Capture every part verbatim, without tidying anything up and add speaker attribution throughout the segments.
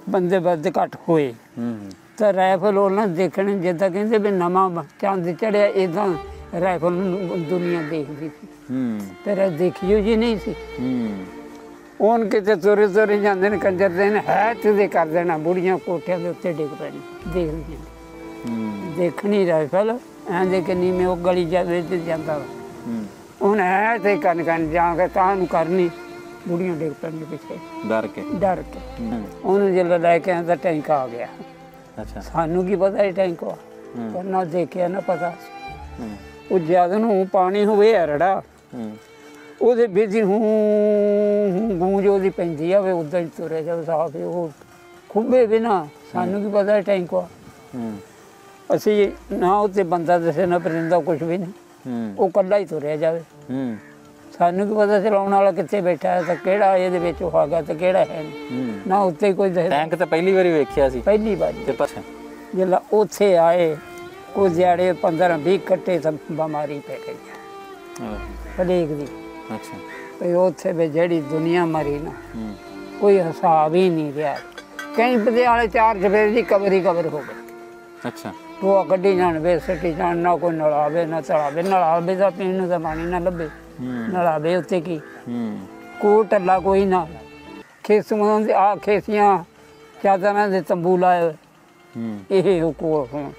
Speaker 1: ਬੰਦੇ ਵੱਧ ਘੱਟ ਹੋਏ ਤਾਂ ਰਾਈਫਲ ਉਹਨਾਂ ਦੇਖਣ ਜਿੱਦਾਂ ਕਹਿੰਦੇ ਵੀ ਨਵਾਂ ਚੰਦ ਚੜਿਆ ਇੱਦਾਂ ਰਾਈਫਲ ਨੂੰ ਦੁਨੀਆ ਦੇਖਦੀ ਸੀ ਤੇਰਾ ਦੇਖਿਓ ਜੀ ਨਹੀਂ ਸੀ ਹੁਣ ਕਿਤੇ ਤੁਰੇ ਤੁਰੇ ਜਾਂਦੇ ਨੇ ਕੰਜਰ ਦੇ ਨੇ ਹੈ ਤੇ ਕਰ ਦੇਣਾ ਬੁੜੀਆਂ ਕੋਠਿਆਂ ਦੇ ਉੱਤੇ ਡਿੱਗ ਪੈਣੀ ਦੇਖ ਲਈ ਦੇਖਣੀ ਰਾਈਫਲ ਐਂ ਦੇ ਕਿ ਨੀਵੇਂ ਉਹ ਗਲੀ ਜਾਵੇ ਤੇ ਜਾਂਦਾ ਹੁਣ ਹੈ ਤੇ ਕੰਨ ਕੰਨ ਜਾ ਕੇ ਤਾਂ ਨੂੰ ਕਰਨੀ ਬੁੜੀਆਂ ਡਿੱਗ ਪੈਣ ਪਿੱਛੇ ਡਰ ਕੇ ਡਰ ਕੇ ਉਹਨੂੰ ਜਦੋਂ ਲੈ ਕੇ ਆਂਦਾ ਟੈਂਕ ਆ ਗਿਆ ਅੱਛਾ ਸਾਨੂੰ ਕੀ ਪਤਾ ਇਹ ਟੈਂਕ ਆ ਪਰ ਨਾ ਦੇਖਿਆ ਨਾ ਪਤਾ ਉਹ ਜਦ ਨੂੰ ਪਾਣੀ ਹੋਵੇ ਅਰੜਾ ਉਹਦੇ ਵਿੱਚ ਹੂੰ ਗੂੰਜ ਉਹਦੀ ਪੈਂਦੀ ਆ ਵੇ ਉੱਦਾਂ ਹੀ ਤੁਰਿਆ ਜਾਵੇ ਸਾਫ ਉਹ ਖੁੱਬੇ ਵੀ ਨਾ ਸਾਨੂੰ ਕੀ ਪਤਾ ਟੈਂਕ ਆ ਅਸੀਂ ਨਾ ਉੱਤੇ ਬੰਦਾ ਦੱਸੇ ਨਾ ਪਰਿੰਦਾ ਕੁਛ ਵੀ ਨਹੀਂ ਉਹ ਇਕੱਲਾ ਹੀ ਤੁਰਿਆ ਜਾਵੇ ਸਾਨੂੰ ਕੀ ਪਤਾ ਚਲਾਉਣ ਵਾਲਾ ਕਿੱਥੇ ਬੈਠਾ ਹੈ ਤਾਂ ਕਿਹੜਾ ਇਹਦੇ ਵਿੱਚ ਹੋਗਾ ਤੇ ਕਿਹੜਾ ਹੈ ਨਾ ਉੱਤੇ ਕੋਈ
Speaker 2: ਟੈਂਕ ਤਾਂ ਪਹਿਲੀ ਵਾਰੀ ਵੇਖਿਆ ਸੀ ਪਹਿਲੀ
Speaker 1: ਵਾਰੀ ਤੇ ਪਛ ਜਦੋਂ ਉੱਥੇ ਆਏ ਕੁਝ ਦਿਹਾੜੇ ਪੰਦਰਾਂ ਵੀਹ ਕੱਟੇ ਤਾਂ ਬਿਮਾਰੀ ਪੈ ਗਈ ਪਲੇਗ ਦੀ ਅੱਛਾ ਤੇ ਉੱਥੇ ਵੀ ਜਿਹੜੀ ਦੁਨੀਆ ਮਰੀ ਨਾ ਕੋਈ ਹਿਸਾਬ ਹੀ ਨਹੀਂ ਰਿਹਾ ਕਈ ਪਟਿਆਲੇ ਚਾਰ ਚਫੇਰੇ ਦੀ ਕਬਰ ਹੀ ਕਬਰ ਹੋ ਗਈ ਅੱਛਾ ਉਹ ਕੱਢੀ ਜਾਣ ਵੇ ਸੱਟੀ ਜਾਣ ਨਾ ਕੋਈ ਨਲਾਵੇ ਨਾ ਤਲਾਵੇ ਨਲਾਵੇ ਦਾ ਪੀਣ ਨੂੰ ਤਾਂ ਪਾਣੀ ਨਾ ਲੱਭੇ ਨਲਾਵੇ ਉੱਤੇ ਕੀ ਕੋ ਟੱਲਾ ਕੋਈ ਨਾ ਖੇਸੂਆਂ ਦੇ ਆ ਖੇਸੀਆਂ ਚਾਦਰਾਂ ਦੇ ਤੰਬੂ ਲਾਏ ਇਹ ਉਹ ਕੋਲ ਹੁਣ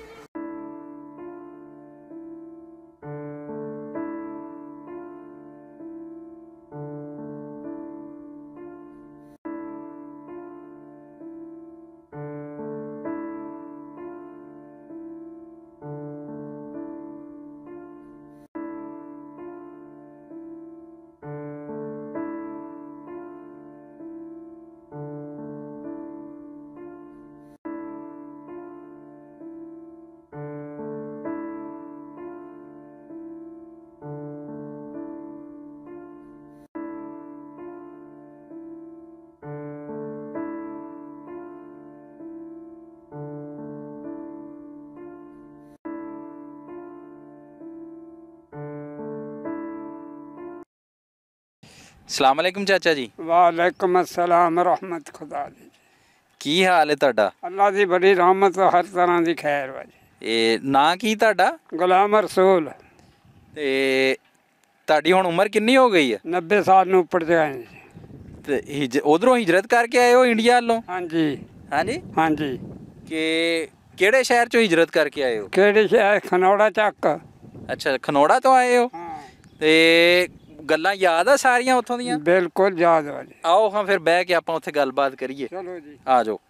Speaker 2: ਸਲਾਮ ਅਲੈਕੁਮ ਚਾਚਾ ਜੀ।
Speaker 1: ਵਾਲੇਕੁਮ ਅਸਲਾਮ ਰਹਿਮਤ ਖੁਦਾ ਦੀ।
Speaker 2: ਕੀ ਹਾਲ ਹੈ ਤੁਹਾਡਾ?
Speaker 1: ਅੱਲਾ ਦੀ ਬੜੀ ਰਹਿਮਤ ਹਰ ਤਰ੍ਹਾਂ ਦੀ ਖੈਰ ਵਾ ਜੀ।
Speaker 2: ਇਹ ਨਾਂ ਕੀ ਤੁਹਾਡਾ?
Speaker 1: ਗੁਲਾਮ ਰਸੂਲ।
Speaker 2: ਤੇ ਤੁਹਾਡੀ ਹੁਣ ਉਮਰ ਕਿੰਨੀ ਹੋ ਗਈ ਹੈ?
Speaker 1: ਨੱਬੇ ਸਾਲ ਨੂੰ ਉੱਪਰ ਜਾਏ।
Speaker 2: ਤੇ ਹਿਜ ਉਧਰੋਂ ਹਿਜਰਤ ਕਰਕੇ ਆਏ ਹੋ ਇੰਡੀਆ ਵੱਲੋਂ?
Speaker 1: ਹਾਂਜੀ
Speaker 2: ਹਾਂਜੀ
Speaker 1: ਹਾਂਜੀ।
Speaker 2: ਕਿ ਕਿਹੜੇ ਸ਼ਹਿਰ ਚੋਂ ਹਿਜਰਤ ਕਰਕੇ ਆਏ ਹੋ?
Speaker 1: ਕਿਹੜੇ ਸ਼ਹਿਰ? ਖਨੌੜਾ ਚੱਕ।
Speaker 2: ਅੱਛਾ ਖਨੌੜਾ ਤੋਂ ਆਏ ਹੋ। ਤੇ ਗੱਲਾਂ ਯਾਦ ਆ ਸਾਰੀਆਂ ਉੱਥੋਂ ਦੀਆਂ?
Speaker 1: ਬਿਲਕੁਲ ਯਾਦ ਆ ਜੀ।
Speaker 2: ਆਓ ਹਾਂ ਫਿਰ ਬਹਿ ਕੇ ਆਪਾਂ ਉੱਥੇ ਗੱਲਬਾਤ ਕਰੀਏ।
Speaker 1: ਚਲੋ ਜੀ
Speaker 2: ਆ ਜਾਓ।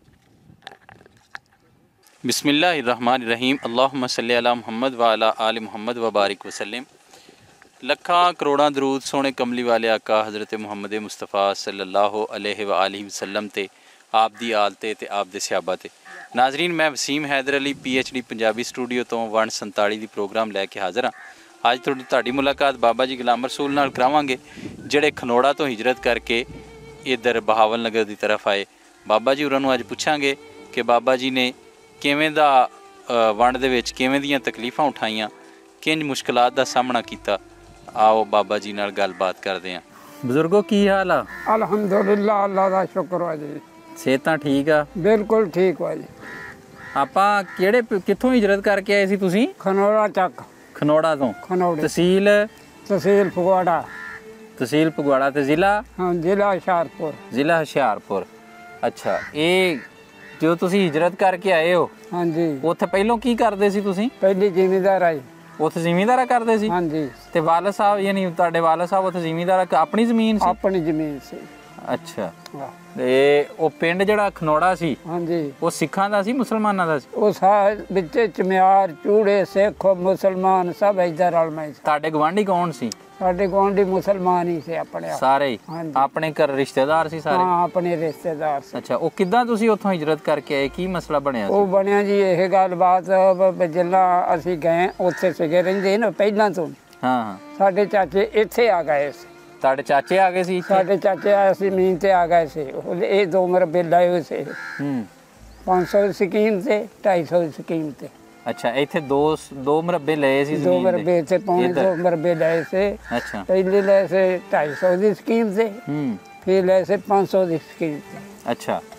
Speaker 2: ਬਿਸਮਿल्लाहिर रहमान रहीम अल्लाहुम्मा सल्ली अला मुहम्मद व अला आल मुहम्मद व बारिक वसल्लम। ਲੱਖਾਂ ਕਰੋੜਾਂ ਦਰੂਦ ਸੋਹਣੇ ਕਮਲੀ ਵਾਲੇ ਆਕਾ ਹਜ਼ਰਤ ਮੁਹੰਮਦ ਮੁਸਤਫਾ ਸੱਲੱਲਾਹੁ ਅਲੈਹਿ व आलिहि वसल्लम ਤੇ ਆਪ ਦੀ ਆਲ ਤੇ ਤੇ ਆਪ ਦੇ ਸਹਾਬਾ ਤੇ। ਨਾਜ਼ਰੀਨ ਮੈਂ Waseem Haider Ali P H D Punjabi studio ਤੋਂ ਵਨ ਸੰਤਾਲੀ ਦੀ ਪ੍ਰੋਗਰਾਮ ਲੈ ਕੇ ਹਾਜ਼ਰ ਹਾਂ। ਅੱਜ ਤੁਹਾਡੀ ਤੁਹਾਡੀ ਮੁਲਾਕਾਤ ਬਾਬਾ ਜੀ ਗੁਲਾਮ ਰਸੂਲ ਨਾਲ ਕਰਾਵਾਂਗੇ ਜਿਹੜੇ ਖਨੌੜਾ ਤੋਂ ਹਿਜਰਤ ਕਰਕੇ ਇੱਧਰ ਬਹਾਵਲ ਨਗਰ ਦੀ ਤਰਫ ਆਏ। ਬਾਬਾ ਜੀ ਉਹਨਾਂ ਨੂੰ ਅੱਜ ਪੁੱਛਾਂਗੇ ਕਿ ਬਾਬਾ ਜੀ ਨੇ ਕਿਵੇਂ ਦਾ ਵੰਡ ਦੇ ਵਿੱਚ ਕਿਵੇਂ ਦੀਆਂ ਤਕਲੀਫਾਂ ਉਠਾਈਆਂ, ਕਿੰਝ ਮੁਸ਼ਕਲਾਤ ਦਾ ਸਾਹਮਣਾ ਕੀਤਾ। आओ बाबा जी नाल गलबात करते हैं। बजुर्गो की हाल आ?
Speaker 1: अल्हम्दुलिल्लाह अल्लाह दा शुक्र है जी।
Speaker 2: सेहतां ठीक आ?
Speaker 1: बिल्कुल ठीक है जी।
Speaker 2: आपां किहड़े कित्थों हिजरत करके आए सी तुसीं?
Speaker 1: खनौड़ा तक।
Speaker 2: खनौड़ा तो?
Speaker 1: खनौड़े।
Speaker 2: तहसील?
Speaker 1: तहसील फगवाड़ा।
Speaker 2: तहसील फगवाड़ा ते जिला?
Speaker 1: हाँ जिला हुशियारपुर।
Speaker 2: जिला हुशियारपुर। अच्छा ये जो तुसीं हिजरत करके आए हो,
Speaker 1: हाँ जी,
Speaker 2: उत्थे पहलों की करदे सी तुसीं?
Speaker 1: पहली जिमीदार आई।
Speaker 2: ਉੱਥੇ ਜ਼ਿਮੀਂਦਾਰਾ ਕਰਦੇ ਸੀ?
Speaker 1: ਹਾਂਜੀ।
Speaker 2: ਤੇ ਵਾਲਦ ਸਾਹਿਬ ਯਾਨੀ ਤੁਹਾਡੇ ਵਾਲਦ ਸਾਹਿਬ ਉੱਥੇ ਜ਼ਿਮੀਂਦਾਰਾ ਆਪਣੀ ਜ਼ਮੀਨ ਸੀ?
Speaker 1: ਆਪਣੀ ਜ਼ਮੀਨ ਸੀ।
Speaker 2: ਅੱਛਾ। ਤੇ ਉਹ ਪਿੰਡ ਜਿਹੜਾ ਖਨੌੜਾ ਸੀ, ਹਾਂਜੀ, ਉਹ ਸਿੱਖਾਂ ਦਾ ਸੀ ਮੁਸਲਮਾਨਾਂ ਦਾ ਸੀ? ਉਹ
Speaker 1: ਸਾਰੇ ਵਿੱਚ ਚਮਿਆਰ ਚੂੜੇ ਸਿੱਖ ਮੁਸਲਮਾਨ ਸਭ ਇੱਧਰ ਰਲ ਮਿਲ।
Speaker 2: ਤੁਹਾਡੇ ਗਵਾਂਢੀ ਕੌਣ ਸੀ? ਸਾਡੇ
Speaker 1: ਗੁਆਂਢੀ ਮੁਸਲਮਾਨ ਹੀ ਸੀ ਆਪਣੇ
Speaker 2: ਸਾਰੇ? ਆਪਣੇ ਘਰ ਰਿਸ਼ਤੇਦਾਰ ਸੀ ਸਾਰੇ?
Speaker 1: ਹਾਂ ਆਪਣੇ ਰਿਸ਼ਤੇਦਾਰ ਸੀ।
Speaker 2: ਅੱਛਾ ਉਹ ਕਿੱਦਾਂ ਤੁਸੀਂ ਉੱਥੋਂ ਹਿਜਰਤ ਕਰਕੇ ਆਏ, ਕੀ ਮਸਲਾ ਬਣਿਆ?
Speaker 1: ਉਹ ਬਣਿਆ ਜੀ ਇਹ ਗੱਲਬਾਤ ਜਿੱਦਾਂ ਅਸੀਂ ਗਏ ਉੱਥੇ ਸੀਗੇ ਰਹਿੰਦੇ ਨਾ ਪਹਿਲਾਂ ਤੋਂ।
Speaker 2: ਹਾਂ ਹਾਂ।
Speaker 1: ਸਾਡੇ ਚਾਚੇ ਇੱਥੇ ਆ ਗਏ ਸੀ।
Speaker 2: ਤੁਹਾਡੇ ਚਾਚੇ ਆ ਗਏ ਸੀ?
Speaker 1: ਸਾਡੇ ਚਾਚੇ ਆਏ ਸੀ ਜ਼ਮੀਨ ਤੇ ਆ ਗਏ ਸੀ। ਇਹ ਦੋ ਮਰਬੇ ਲਾਏ ਹੋਏ ਸੀ। ਹੂੰ ਪੰਜ ਸੌ ਦੀ ਸਕੀਮ ਤੇ ਢਾਈ ਸੌ ਦੀ ਸਕੀਮ ਤੇ। ਅੱਛਾ ਇੱਥੇ ਦੋ ਦੋ ਮਰਬੇ ਲਏ ਸੀ? ਦੋ ਮਰਬੇ ਤੇ ਪੌਣੇ ਦੋ ਮਰਬੇ ਲਏ ਸੀ। ਅੱਛਾ ਪਹਿਲੇ ਲਏ ਸੀ ਢਾਈ ਸੌ ਦੀ ਸਕੀਮ ਤੇ, ਹੂੰ ਫਿਰ ਲਏ ਸੀ ਪੰਜ ਸੌ ਦੀ ਸਕੀਮ ਤੇ।
Speaker 2: ਅੱਛਾ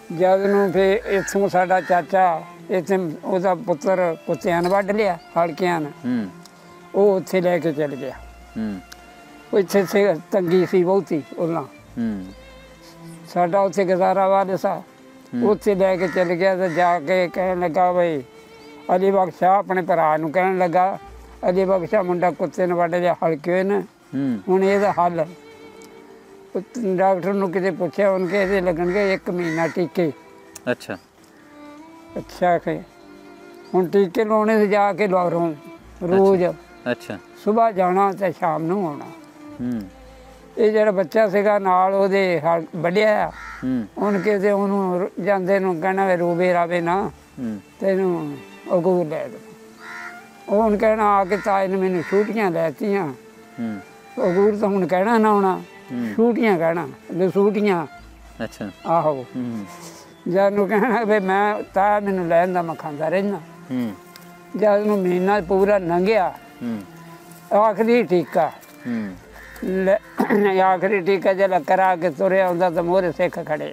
Speaker 1: ਜਦ ਨੂੰ ਫਿਰ ਇੱਥੋਂ ਸਾਡਾ ਚਾਚਾ ਇੱਥੇ ਉਹਦਾ ਪੁੱਤਰ ਕੁੱਤਿਆਂ ਨੇ ਵੱਢ ਲਿਆ ਹਲਕਿਆਂ ਨੇ,
Speaker 2: ਹੂੰ
Speaker 1: ਉਹ ਉੱਥੇ ਲੈ ਕੇ ਚਲ ਗਿਆ।
Speaker 2: ਹੂੰ
Speaker 1: ਉਹ ਇੱਥੇ ਸੇ ਤੰਗੀ ਸੀ ਬਹੁਤੀ ਉਹਨਾਂ,
Speaker 2: ਹੂੰ
Speaker 1: ਸਾਡਾ ਉੱਥੇ ਗੁਜ਼ਾਰਾ ਵਾਲੇ ਸਾ, ਉੱਥੇ ਲੈ ਕੇ ਚਲ ਗਿਆ ਤੇ ਜਾ ਕੇ ਕਹਿਣ ਲੱਗਾ ਬਈ ਅਲੀ ਬਖਸ਼ਾ ਆਪਣੇ ਭਰਾ ਨੂੰ ਕਹਿਣ ਲੱਗਾ ਅਲੀ ਬਖਸ਼ਾ ਮੁੰਡਾ ਕੁੱਤੇ ਨੇ ਵੱਢ ਲਿਆ ਹਲਕੇ ਹੋਏ ਨੇ,
Speaker 2: ਹੂੰ
Speaker 1: ਹੁਣ ਇਹਦਾ ਹੱਲ। ਡਾਕਟਰ ਨੂੰ ਕਿਤੇ ਪੁੱਛਿਆ ਉਹਨੇ ਕਿ ਇਹਦੇ ਲੱਗਣਗੇ ਇੱਕ ਮਹੀਨਾ ਟੀਕੇ।
Speaker 2: ਅੱਛਾ
Speaker 1: ਅੱਛਾ ਕਿ ਹੁਣ ਟੀਕੇ ਲਾਉਣੇ ਤੇ ਜਾ ਕੇ ਲਾਉਰੋਂ ਰੋਜ਼
Speaker 2: ਅੱਛਾ
Speaker 1: ਸਵੇਰ ਜਾਣਾ ਤੇ ਸ਼ਾਮ ਨੂੰ ਆਉਣਾ।
Speaker 2: ਹੂੰ
Speaker 1: ਇਹ ਜਿਹੜਾ ਬੱਚਾ ਸੀਗਾ ਨਾਲ ਉਹਦੇ ਹਲ ਵੱਢਿਆ,
Speaker 2: ਹੂੰ
Speaker 1: ਹੁਣ ਕਿਸੇ ਉਹਨੂੰ ਰ- ਜਾਂਦੇ ਨੂੰ ਕਹਿਣਾ ਵੀ ਰੋਵੇ ਰਾਵੇ ਨਾ
Speaker 2: ਹੂੰ
Speaker 1: ਤੈਨੂੰ ਅਗੂਰ ਲੈ ਦੇ। ਉਹ ਹੁਣ ਕਹਿਣਾ ਆ ਕੇ ਤਾਏ ਨੇ ਮੈਨੂੰ ਛੂਟੀਆਂ ਲੈਤੀਆਂ,
Speaker 2: ਹੂੰ
Speaker 1: ਅਗੂਰ ਤਾਂ ਹੁਣ ਕਹਿਣਾ ਨਾ ਆਉਣਾ,
Speaker 2: ਹੂੰ
Speaker 1: ਛੂਟੀਆਂ ਕਹਿਣਾ ਲਸੂਟੀਆਂ।
Speaker 2: ਅੱਛਾ
Speaker 1: ਆਹੋ
Speaker 2: ਹੂੰ
Speaker 1: ਜਦ ਨੂੰ ਕਹਿਣਾ ਵੀ ਮੈਂ ਤਾਇਆ ਮੈਨੂੰ ਲੈਣ ਦਾ ਮੈਂ ਖਾਂਦਾ ਰਹਿੰਦਾ।
Speaker 2: ਹੂੰ
Speaker 1: ਜਦ ਨੂੰ ਮਹੀਨਾ ਪੂਰਾ ਲੰਘਿਆ,
Speaker 2: ਹੂੰ
Speaker 1: ਆਖਰੀ ਟੀਕਾ
Speaker 2: ਹੂੰ
Speaker 1: ਲੈ- ਆਖਰੀ ਟੀਕਾ ਜਿਹੜਾ ਕਰਾ ਕੇ ਤੁਰਿਆ ਹੁੰਦਾ ਤਾਂ ਮੋਹਰੇ ਸਿੱਖ ਖੜੇ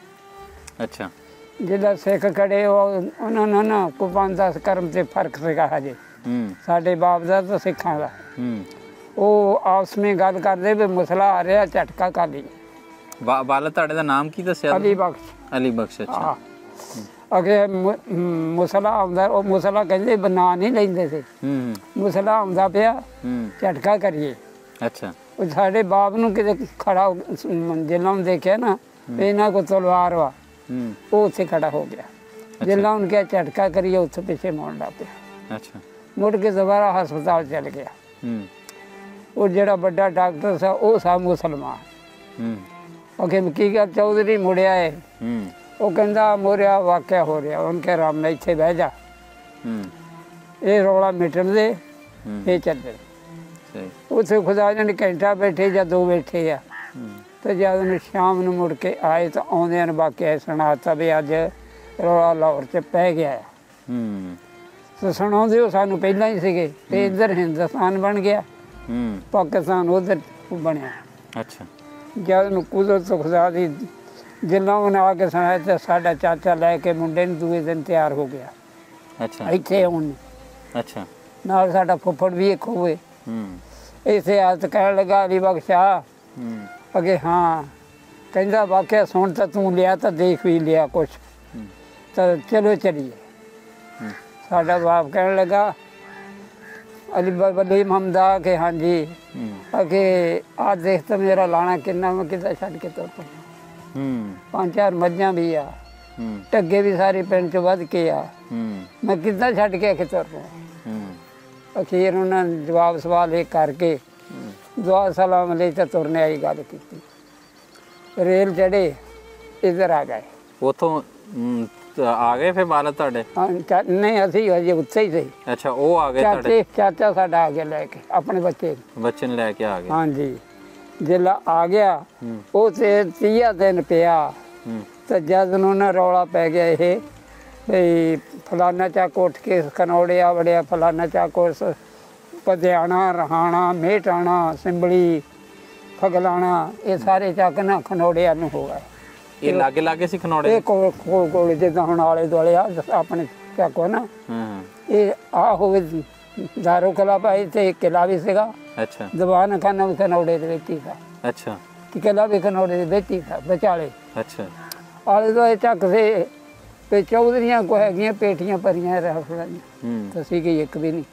Speaker 1: ਆ।
Speaker 2: ਅੱਛਾ
Speaker 1: ਜਿਹੜਾ ਸਿੱਖ ਖੜੇ ਉਹ ਉਹਨਾਂ ਨੂੰ ਨਾ ਕੋਈ ਪੰਜ ਦਸ ਕਰਮ ਤੇ ਫਰਕ ਸੀਗਾ ਹਜੇ
Speaker 2: ਹੂੰ
Speaker 1: ਸਾਡੇ ਬਾਪ ਦਾ ਤੇ ਸਿੱਖਾਂ ਦਾ।
Speaker 2: ਹੂੰ
Speaker 1: ਉਹ ਆਪਸ ਵਿੱਚ ਗੱਲ ਕਰਦੇ ਵੀ ਮਸਲਾ ਆ ਰਿਹਾ ਝਟਕਾ ਕਰ ਲਈ।
Speaker 2: ਵਾ- ਵਾਲਦ ਤੁਹਾਡੇ ਦਾ ਨਾਮ ਕੀ ਦੱਸਿਆ?
Speaker 1: ਅਲੀ ਬਖਸ਼।
Speaker 2: ਅਲੀ ਬਖਸ਼। ਅੱਛਾ
Speaker 1: ਆ ਅਗੇ ਮਸਲਾ ਆਉਂਦਾ, ਉਹ ਮਸਲਾ ਕਹਿੰਦੇ ਬਣਾ ਨਹੀਂ ਲੈਂਦੇ ਸੀ,
Speaker 2: ਹੂੰ
Speaker 1: ਮਸਲਾ ਆਉਂਦਾ ਪਿਆ
Speaker 2: ਹੂੰ
Speaker 1: ਝਟਕਾ ਕਰੀਏ।
Speaker 2: ਅੱਛਾ
Speaker 1: ਉਹ ਸਾਡੇ ਬਾਪ ਨੂੰ ਕਿਤੇ ਖੜਾ ਜਿੰਨਾ ਨੂੰ ਦੇਖਿਆ ਨਾ ਵੀ ਇਹਨਾਂ ਕੋਲ ਤਲਵਾਰ ਵਾ,
Speaker 2: ਹੂੰ
Speaker 1: ਉਹ ਉੱਥੇ ਖੜਾ ਹੋ ਗਿਆ। ਜਿੰਨਾ ਉਹਨੂੰ ਕਿਹਾ ਝਟਕਾ ਕਰੀਏ ਉੱਥੇ ਪਿੱਛੇ ਮੁੜਨ ਲੱਗ ਪਿਆ।
Speaker 2: ਅੱਛਾ
Speaker 1: ਮੁੜ ਕੇ ਦੁਬਾਰਾ ਹਸਪਤਾਲ ਚਲ ਗਿਆ।
Speaker 2: ਹੂੰ
Speaker 1: ਉਹ ਜਿਹੜਾ ਵੱਡਾ ਡਾਕਟਰ ਸੀ ਉਹ ਸਾ ਮੁਸਲਮਾਨ।
Speaker 2: ਹੂੰ
Speaker 1: ਉਹ ਕਹਿੰਦੇ ਕੀ ਗੱਲ ਚੌਧਰੀ ਮੁੜਿਆ ਹੈ?
Speaker 2: ਹੂੰ
Speaker 1: ਉਹ ਕਹਿੰਦਾ ਮੋਰਿਆ ਵਾਕਿਆ ਹੋ ਰਿਹਾ। ਉਹਨੇ ਕਿਹਾ ਰਾਮ ਨਾਲ ਇੱਥੇ ਬਹਿ ਜਾ,
Speaker 2: ਹੂੰ
Speaker 1: ਇਹ ਰੌਲਾ ਮਿਟਣ ਦੇ,
Speaker 2: ਹੂੰ
Speaker 1: ਇਹ ਚੱਲੇ।
Speaker 2: ਸਹੀ
Speaker 1: ਉੱਥੇ ਖੁਦਾ ਜਾਣੇ ਘੰਟਾ ਬੈਠੇ ਜਾਂ ਦੋ ਬੈਠੇ ਆ।
Speaker 2: ਹੂੰ
Speaker 1: ਤੇ ਜਦ ਉਹਨੂੰ ਸ਼ਾਮ ਨੂੰ ਮੁੜ ਕੇ ਆਏ ਤਾਂ ਆਉਂਦਿਆਂ ਨੂੰ ਵਾਕਿਆ ਸੁਣਾਤਾ ਵੀ ਅੱਜ ਰੌਲਾ ਲਾਹੌਰ 'ਚ ਪੈ ਗਿਆ ਹੈ।
Speaker 2: ਹੂੰ
Speaker 1: ਤੇ ਸੁਣਾਉਂਦੇ ਉਹ ਸਾਨੂੰ ਪਹਿਲਾਂ ਹੀ ਸੀਗੇ ਤੇ ਇੱਧਰ ਹਿੰਦੁਸਤਾਨ ਬਣ ਗਿਆ,
Speaker 2: ਹੂੰ
Speaker 1: ਪਾਕਿਸਤਾਨ ਉੱਧਰ ਬਣਿਆ।
Speaker 2: ਅੱਛਾ
Speaker 1: ਜਦ ਨੂੰ ਕੁਦਰਤ ਖੁਦਾ ਦੀ ਜਿੰਨਾ ਉਹਨੇ ਆ ਕੇ ਸੁਣਾਇਆ ਤੇ ਸਾਡਾ ਚਾਚਾ ਲੈ ਕੇ ਮੁੰਡੇ ਨੂੰ ਦੂਏ ਦਿਨ ਤਿਆਰ ਹੋ ਗਿਆ
Speaker 2: ਅੱਛਾ
Speaker 1: ਇੱਥੇ ਆਉਣ ਨੂੰ।
Speaker 2: ਅੱਛਾ
Speaker 1: ਨਾਲ ਸਾਡਾ ਫੁੱਫੜ ਵੀ ਇੱਕ ਹੋਵੇ।
Speaker 2: ਹੂੰ
Speaker 1: ਇਸੇ ਹਾਲਤ ਕਹਿਣ ਲੱਗਾ ਅਲੀ ਬਖਸ਼ਾ
Speaker 2: ਹੂੰ
Speaker 1: ਅਗੇ ਹਾਂ ਕਹਿੰਦਾ ਵਾਕਿਆ ਸੁਣ ਤਾਂ ਤੂੰ ਲਿਆ ਤਾਂ ਦੇਖ ਵੀ ਲਿਆ ਕੁਛ,
Speaker 2: ਹੂੰ
Speaker 1: ਤਾਂ ਚਲੋ ਚਲੀਏ।
Speaker 2: ਹੂੰ
Speaker 1: ਸਾਡਾ ਬਾਪ ਕਹਿਣ ਲੱਗਾ ਅਲੀ ਬੱਲੀ ਮਹਮਦਾ ਕਿ ਹਾਂਜੀ
Speaker 2: ਹੂੰ
Speaker 1: ਅਗੇ ਆ ਦੇਖ ਤਾਂ ਮੇਰਾ ਲਾਣਾ ਕਿੰਨਾ ਮੈਂ ਕਿੱਦਾਂ ਛੱਡ ਕੇ ਤੁਰ ਪਿਆ।
Speaker 2: ਹੂੰ
Speaker 1: ਪੰਜ ਚਾਰ ਮੱਝਾਂ ਵੀ ਆ,
Speaker 2: ਹੂੰ
Speaker 1: ਟੱਗੇ ਵੀ ਸਾਰੇ ਪਿੰਡ 'ਚ ਵੱਧ ਕੇ ਆ,
Speaker 2: ਹੂੰ
Speaker 1: ਮੈਂ ਕਿੱਦਾਂ ਛੱਡ ਕੇ ਕਿ ਤੁਰ ਪਿਆ।
Speaker 2: ਹੂੰ
Speaker 1: ਅਖੀਰ ਉਹਨਾਂ ਨੇ ਜਵਾਬ ਸਵਾਲ ਇਹ ਕਰਕੇ ਦੁਆ ਸਲਾਮ ਲਈ ਤਾਂ ਤੁਰਨੇ ਆਈ ਗੱਲ ਕੀਤੀ। ਰੇਲ ਚੜੇ ਇੱਧਰ ਆ ਗਏ।
Speaker 2: ਉਥੋਂ ਆ ਗਏ ਫਿਰ ਵਾਲਦ ਤੁਹਾਡੇ?
Speaker 1: ਹਾਂ ਚਾ- ਨਹੀਂ ਅਸੀਂ ਹਜੇ ਉੱਥੇ ਹੀ ਸੀ।
Speaker 2: ਅੱਛਾ ਉਹ ਆ ਗਏ ਤੁਹਾਡੇ?
Speaker 1: ਚਾਚੇ ਚਾਚਾ ਸਾਡਾ ਆ ਗਿਆ ਲੈ ਕੇ ਆਪਣੇ ਬੱਚੇ ਨੂੰ।
Speaker 2: ਬੱਚੇ ਨੂੰ ਲੈ ਕੇ ਆ ਗਏ?
Speaker 1: ਹਾਂਜੀ ਜਿਹੜਾ ਆ ਗਿਆ
Speaker 2: ਹੂੰ
Speaker 1: ਉਹ ਤੇ ਤੀਆ ਦਿਨ ਪਿਆ
Speaker 2: ਹੂੰ
Speaker 1: ਤੇ ਜਦ ਨੂੰ ਨਾ ਰੌਲਾ ਪੈ ਗਿਆ ਇਹ ਵੀ ਫਲਾਨਾ ਚੱਕ ਉੱਠ ਕੇ ਕਨੌੜਿਆ ਵੜਿਆ, ਫਲਾਨਾ ਚੱਕ ਉਸ ਪਧਿਆਣਾ ਰਹਾਣਾ ਮੇਟਾਣਾ ਸਿੰਬਲੀ ਫਗਲਾਣਾ ਇਹ ਸਾਰੇ ਚੱਕ ਨਾ ਖਨੌੜਿਆਂ ਨੂੰ ਹੋ ਗਏ।
Speaker 2: ਇਹ ਲਾਗੇ ਲਾਗੇ ਸੀ ਖਨੌੜੇ?
Speaker 1: ਇਹ ਕੋਲ ਕੋਲ ਕੋਲ ਜਿੱਦਾਂ ਹੁਣ ਆਲੇ ਦੁਆਲੇ ਆ ਆਪਣੇ ਚੱਕੋ ਨਾ,
Speaker 2: ਹਾਂ
Speaker 1: ਇਹ ਆ ਹੋਵੇ ਦਾਰੋ ਕਲਾ ਭਾਈ ਤੇ ਕਿਲਾ ਵੀ ਸੀਗਾ।
Speaker 2: ਅੱਛਾ
Speaker 1: ਦੀਵਾਨ ਖਾਨਾ ਵੀ ਖਨੌੜੇ ਦੇ ਵਿੱਚ ਹੀ ਸੀ
Speaker 2: ਅੱਛਾ
Speaker 1: ਤੇ ਕਿਲਾ ਵੀ ਖਨੌੜੇ ਦੇ ਵਿੱਚ ਹੀ ਸੀ ਵਿਚਾਲੇ।
Speaker 2: ਅੱਛਾ
Speaker 1: ਆਲੇ ਦੁਆਲੇ ਚੱਕ ਸੇ ਤੇ ਚੌਧਰੀਆਂ ਕੋ ਹੈਗੀਆਂ ਪੇਟੀਆਂ ਭਰੀਆਂ ਰਫਲਾਂ
Speaker 2: ਹੂੰ
Speaker 1: ਤਾਂ ਸੀ ਗਈ ਇੱਕ ਵੀ ਨਹੀਂ।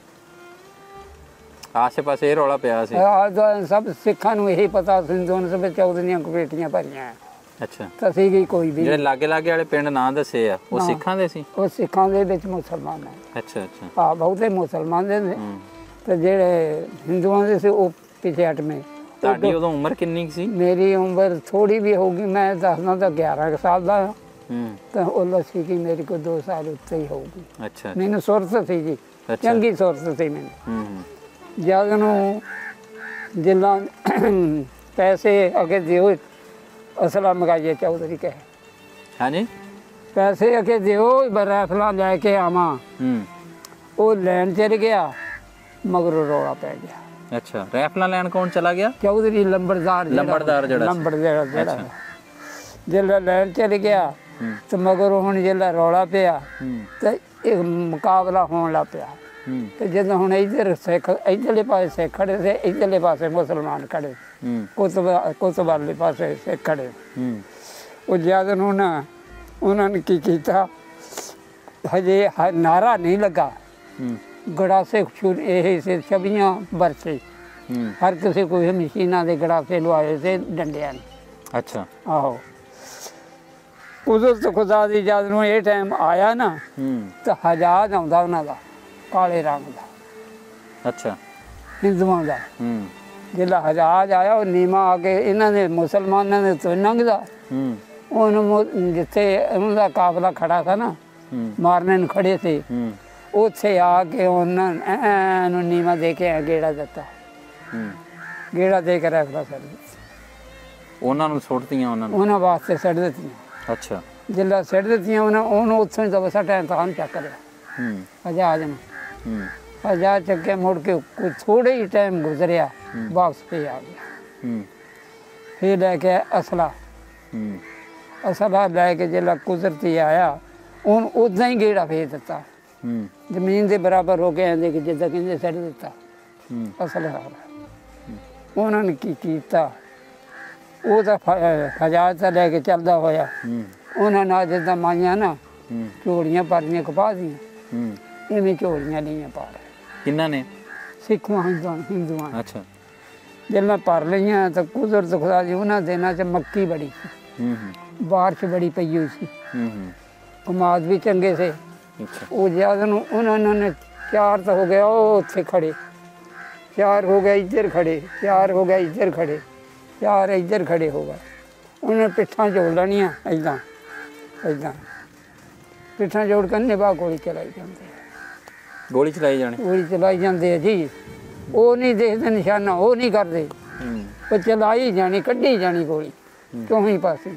Speaker 2: ਆਸੇ ਪਾਸੇ ਇਹ ਰੌਲਾ ਪਿਆ ਸੀ?
Speaker 1: ਆਲੇ ਦੁਆਲੇ ਸਭ ਸਿੱਖਾਂ ਨੂੰ ਇਹੀ ਪਤਾ ਸੀ ਦੋਨ ਸਭ ਚੌਧਰੀਆਂ ਕੋ ਪੇਟੀਆਂ ਭਰੀਆਂ
Speaker 2: ਅੱਛਾ
Speaker 1: ਤਾਂ ਸੀ ਗਈ ਕੋਈ ਵੀ
Speaker 2: ਜਿਹੜੇ
Speaker 1: ਨਹੀਂ।
Speaker 2: ਲਾਗੇ ਲਾਗੇ ਵਾਲੇ ਪਿੰਡ ਨਾਂ ਦੱਸੇ ਆ ਉਹ
Speaker 1: ਨਾ।
Speaker 2: ਸਿੱਖਾਂ ਦੇ ਸੀ?
Speaker 1: ਉਹ ਸਿੱਖਾਂ ਦੇ ਵਿੱਚ ਮੁਸਲਮਾਨ ਨੇ।
Speaker 2: ਅੱਛਾ ਅੱਛਾ
Speaker 1: ਆ ਬਹੁਤੇ ਮੁਸਲਮਾਨ ਦੇ ਨੇ
Speaker 2: ਹੂੰ
Speaker 1: ਤੇ ਜਿਹੜੇ ਹਿੰਦੂਆਂ ਦੇ ਸੀ ਉਹ ਪਿੱਛੇ ਹਟਵੇਂ।
Speaker 2: ਤੁਹਾਡੀ ਉਦੋਂ ਉਮਰ ਕਿੰਨੀ ਕੁ ਸੀ?
Speaker 1: ਮੇਰੀ ਉਮਰ ਥੋੜੀ ਵੀ ਹੋਊਗੀ, ਮੈਂ ਦੱਸਦਾ ਤਾਂ ਗਿਆਰਾਂ ਕੁ ਸਾਲ ਦਾ ਹਾਂ
Speaker 2: ਹੂੰ
Speaker 1: ਤਾਂ ਉਹ ਲੱਸੀ ਕੀ ਮੇਰੇ ਕੋਲ ਦੋ ਸਾਲ ਉੱਤੇ ਹੀ ਹੋਊਗੀ।
Speaker 2: ਅੱਛਾ
Speaker 1: ਮੈਨੂੰ ਸੁਰਤ ਸੀ ਜੀ,
Speaker 2: ਅੱਛਾ
Speaker 1: ਚੰਗੀ ਸੁਰਤ ਸੀ ਮੈਨੂੰ।
Speaker 2: ਹੂੰ
Speaker 1: ਜਦ ਨੂੰ ਜਿੰਨਾ ਪੈਸੇ ਅੱਗੇ ਦਿਓ ਅਸਲਾ ਮਗਾਈਏ ਚੌਧਰੀ ਕਹੇ
Speaker 2: ਹਾਂਜੀ
Speaker 1: ਪੈਸੇ ਅੱਗੇ ਦਿਓ ਰੈਫਲਾਂ ਲੈ ਕੇ ਆਵਾਂ।
Speaker 2: ਹੂੰ
Speaker 1: ਉਹ ਲੈਣ ਚਲ ਗਿਆ ਮਗਰੋਂ ਰੌਲਾ ਪੈ ਗਿਆ।
Speaker 2: ਅੱਛਾ ਰੈਫਲਾਂ ਲੈਣ ਕੌਣ ਚਲਾ ਗਿਆ?
Speaker 1: ਚੌਧਰੀ ਲੰਬੜਦਾਰ ਜਿਹੜਾ-
Speaker 2: ਲੰਬੜਦਾਰ ਜਿਹੜਾ ਸੀ।
Speaker 1: ਲੰਬੜਦਾਰ ਜਿਹੜਾ
Speaker 2: ਅੱਛਾ।
Speaker 1: ਜਿਹੜਾ ਲੈਣ ਚਲ ਗਿਆ ਤੇ ਮਗਰ ਹੁਣ ਜਿਹੜਾ ਰੌਲਾ ਪਿਆ ਤੇ ਇਹ ਮੁਕਾਬਲਾ ਹੋਣ ਲੱਗ ਪਿਆ ਤੇ ਜਦੋਂ ਹੁਣ ਇੱਧਰ ਸਿੱਖ ਇੱਧਰਲੇ ਪਾਸੇ ਸਿੱਖ ਖੜੇ ਸੀ, ਇੱਧਰਲੇ ਪਾਸੇ ਮੁਸਲਮਾਨ ਖੜੇ, ਕੁਤਬ ਕੁਤਬ ਵਾਲੇ ਪਾਸੇ ਸਿੱਖ ਖੜੇ। ਉਹ ਜਦ ਨੂੰ ਨਾ ਉਹਨਾਂ ਨੇ ਕੀ ਕੀਤਾ, ਹਜੇ ਨਾਰਾ ਨਹੀਂ ਲੱਗਾ, ਗੜਾਸੇ ਇਹ ਸੀ ਛਬੀਆਂ ਵਰਸੇ, ਹਰ ਕਿਸੇ ਕੋਈ ਮਸ਼ੀਨਾਂ ਦੇ ਗੜਾਸੇ ਲਵਾਏ ਸੀ ਡੰਡਿਆਂ ਨੇ।
Speaker 2: ਅੱਛਾ
Speaker 1: ਆਹੋ ਕੁਦਰਤ ਖੁਦਾ ਦੀ ਜਦ ਨੂੰ ਇਹ ਟਾਈਮ ਆਇਆ ਨਾ ਤਾਂ ਹਜਾਜ਼ ਆਉਂਦਾ ਉਹਨਾਂ ਦਾ ਕਾਲੇ ਰੰਗ ਦਾ। ਅੱਛਾ ਹਿੰਦੂਆਂ ਦਾ ਜਿਹੜਾ ਹਜਾਜ਼ ਆਇਆ ਉਹ ਨੀਮਾ ਆ ਕੇ ਇਹਨਾਂ ਦੇ ਮੁਸਲਮਾਨਾਂ ਦੇ ਤੋਂ ਲੰਘਦਾ, ਉਹਨੂੰ ਜਿੱਥੇ ਉਹਨਾਂ ਦਾ ਕਾਫਲਾ ਖੜਾ ਸੀ ਨਾ ਮਾਰਨੇ ਨੂੰ ਖੜੇ ਸੀ, ਉੱਥੇ ਆ ਕੇ ਉਹਨਾਂ ਨੂੰ ਨੀਮਾ ਦੇ ਕੇ ਗੇੜਾ ਦਿੱਤਾ, ਗੇੜਾ ਦੇ ਕੇ ਰੱਖਦਾ ਸਰ
Speaker 2: ਉਹਨਾਂ ਨੂੰ ਸੁੱਟਤੀਆਂ, ਉਹਨਾਂ ਨੂੰ
Speaker 1: ਉਹਨਾਂ ਵਾਸਤੇ ਛੱਡ ਦਿੱਤੀਆਂ।
Speaker 2: ਅੱਛਾ
Speaker 1: ਜਿੱਲਾ ਛੱਡ ਦਿੱਤੀਆਂ ਉਹਨਾਂ ਉਹਨੂੰ ਉੱਥੋਂ ਹੀ ਦਬਸਾ ਟਾਈਮ ਤਾਂ ਚੱਕ ਲਿਆ ਹਜਾਜ਼ ਨੂੰ, ਹਜਾਜ਼ ਚੱਕੇ ਮੁੜ ਕੇ ਕੋਈ ਥੋੜੇ ਹੀ ਟਾਈਮ ਗੁਜ਼ਰਿਆ ਵਾਪਸ ਤੇ ਆ ਗਿਆ। ਫਿਰ ਲੈ ਕੇ ਅਸਲਾ ਅਸਲਾ ਲੈ ਕੇ ਜਿੱਲਾ ਕੁਦਰਤੀ ਆਇਆ ਉਹਨੂੰ ਉੱਦਾਂ ਹੀ ਗੇੜਾ ਫੇਰ ਦਿੱਤਾ, ਜ਼ਮੀਨ ਦੇ ਬਰਾਬਰ ਹੋ ਕੇ ਆਂਦੇ ਕਿ ਜਿੱਦਾਂ ਕਹਿੰਦੇ ਛੱਡ ਦਿੱਤਾ ਅਸਲਾ। ਉਹਨਾਂ ਨੇ ਕੀ ਕੀਤਾ, ਉਹ ਤਾਂ ਹਜਾਜ਼ ਤਾਂ ਲੈ ਕੇ ਚੱਲਦਾ ਹੋਇਆ, ਉਹਨਾਂ ਨਾਲ ਜਿੱਦਾਂ ਮਾਈਆਂ ਨਾ ਝੋਲੀਆਂ ਭਰਨੀਆਂ ਕਪਾਹ ਦੀਆਂ, ਇਵੇਂ ਝੋਲੀਆਂ ਲਈਆਂ ਪਾ ਰਹੇ।
Speaker 2: ਕਿੰਨਾਂ ਨੇ?
Speaker 1: ਸਿੱਖਾਂ ਹਿੰਦੂਆਂ ਹਿੰਦੂਆਂ
Speaker 2: ਅੱਛਾ
Speaker 1: ਜੇ ਮੈਂ ਭਰ ਲਈਆਂ ਤਾਂ ਕੁਦਰਤ ਖੁਦਾ ਜੀ ਉਹਨਾਂ ਦਿਨਾਂ 'ਚ ਮੱਕੀ ਬੜੀ ਸੀ, ਬਾਰਿਸ਼ ਬੜੀ ਪਈ ਹੋਈ ਸੀ, ਕਮਾਦ ਵੀ ਚੰਗੇ ਸੀ। ਉਹ ਜਦ ਨੂੰ ਉਹਨਾਂ ਨੇ ਚਾਰ ਤਾਂ ਹੋ ਗਿਆ ਉਹ ਉੱਥੇ ਖੜੇ, ਚਾਰ ਹੋ ਗਏ ਇੱਧਰ ਖੜੇ, ਚਾਰ ਹੋ ਗਏ ਇੱਧਰ ਖੜੇ, ਚਾਰ ਇੱਧਰ ਖੜੇ ਹੋ ਗਏ। ਉਹਨਾਂ ਪਿੱਠਾਂ ਜੋੜ ਲੈਣੀਆਂ ਇੱਦਾਂ ਇੱਦਾਂ ਪਿੱਠਾਂ ਜੋੜ ਕੇ ਨਿਭਾ ਗੋਲੀ ਚਲਾਈ ਜਾਂਦੇ,
Speaker 2: ਗੋਲੀ ਚਲਾਈ ਜਾਣੀ
Speaker 1: ਗੋਲੀ ਚਲਾਈ ਜਾਂਦੇ ਆ ਜੀ। ਉਹ ਨਹੀਂ ਦੇਖਦੇ ਨਿਸ਼ਾਨਾ, ਉਹ ਨਹੀਂ ਕਰਦੇ, ਉਹ ਚਲਾਈ ਜਾਣੀ, ਕੱਢੀ ਜਾਣੀ ਗੋਲੀ ਚੌਵੀਂ ਪਾਸੇ।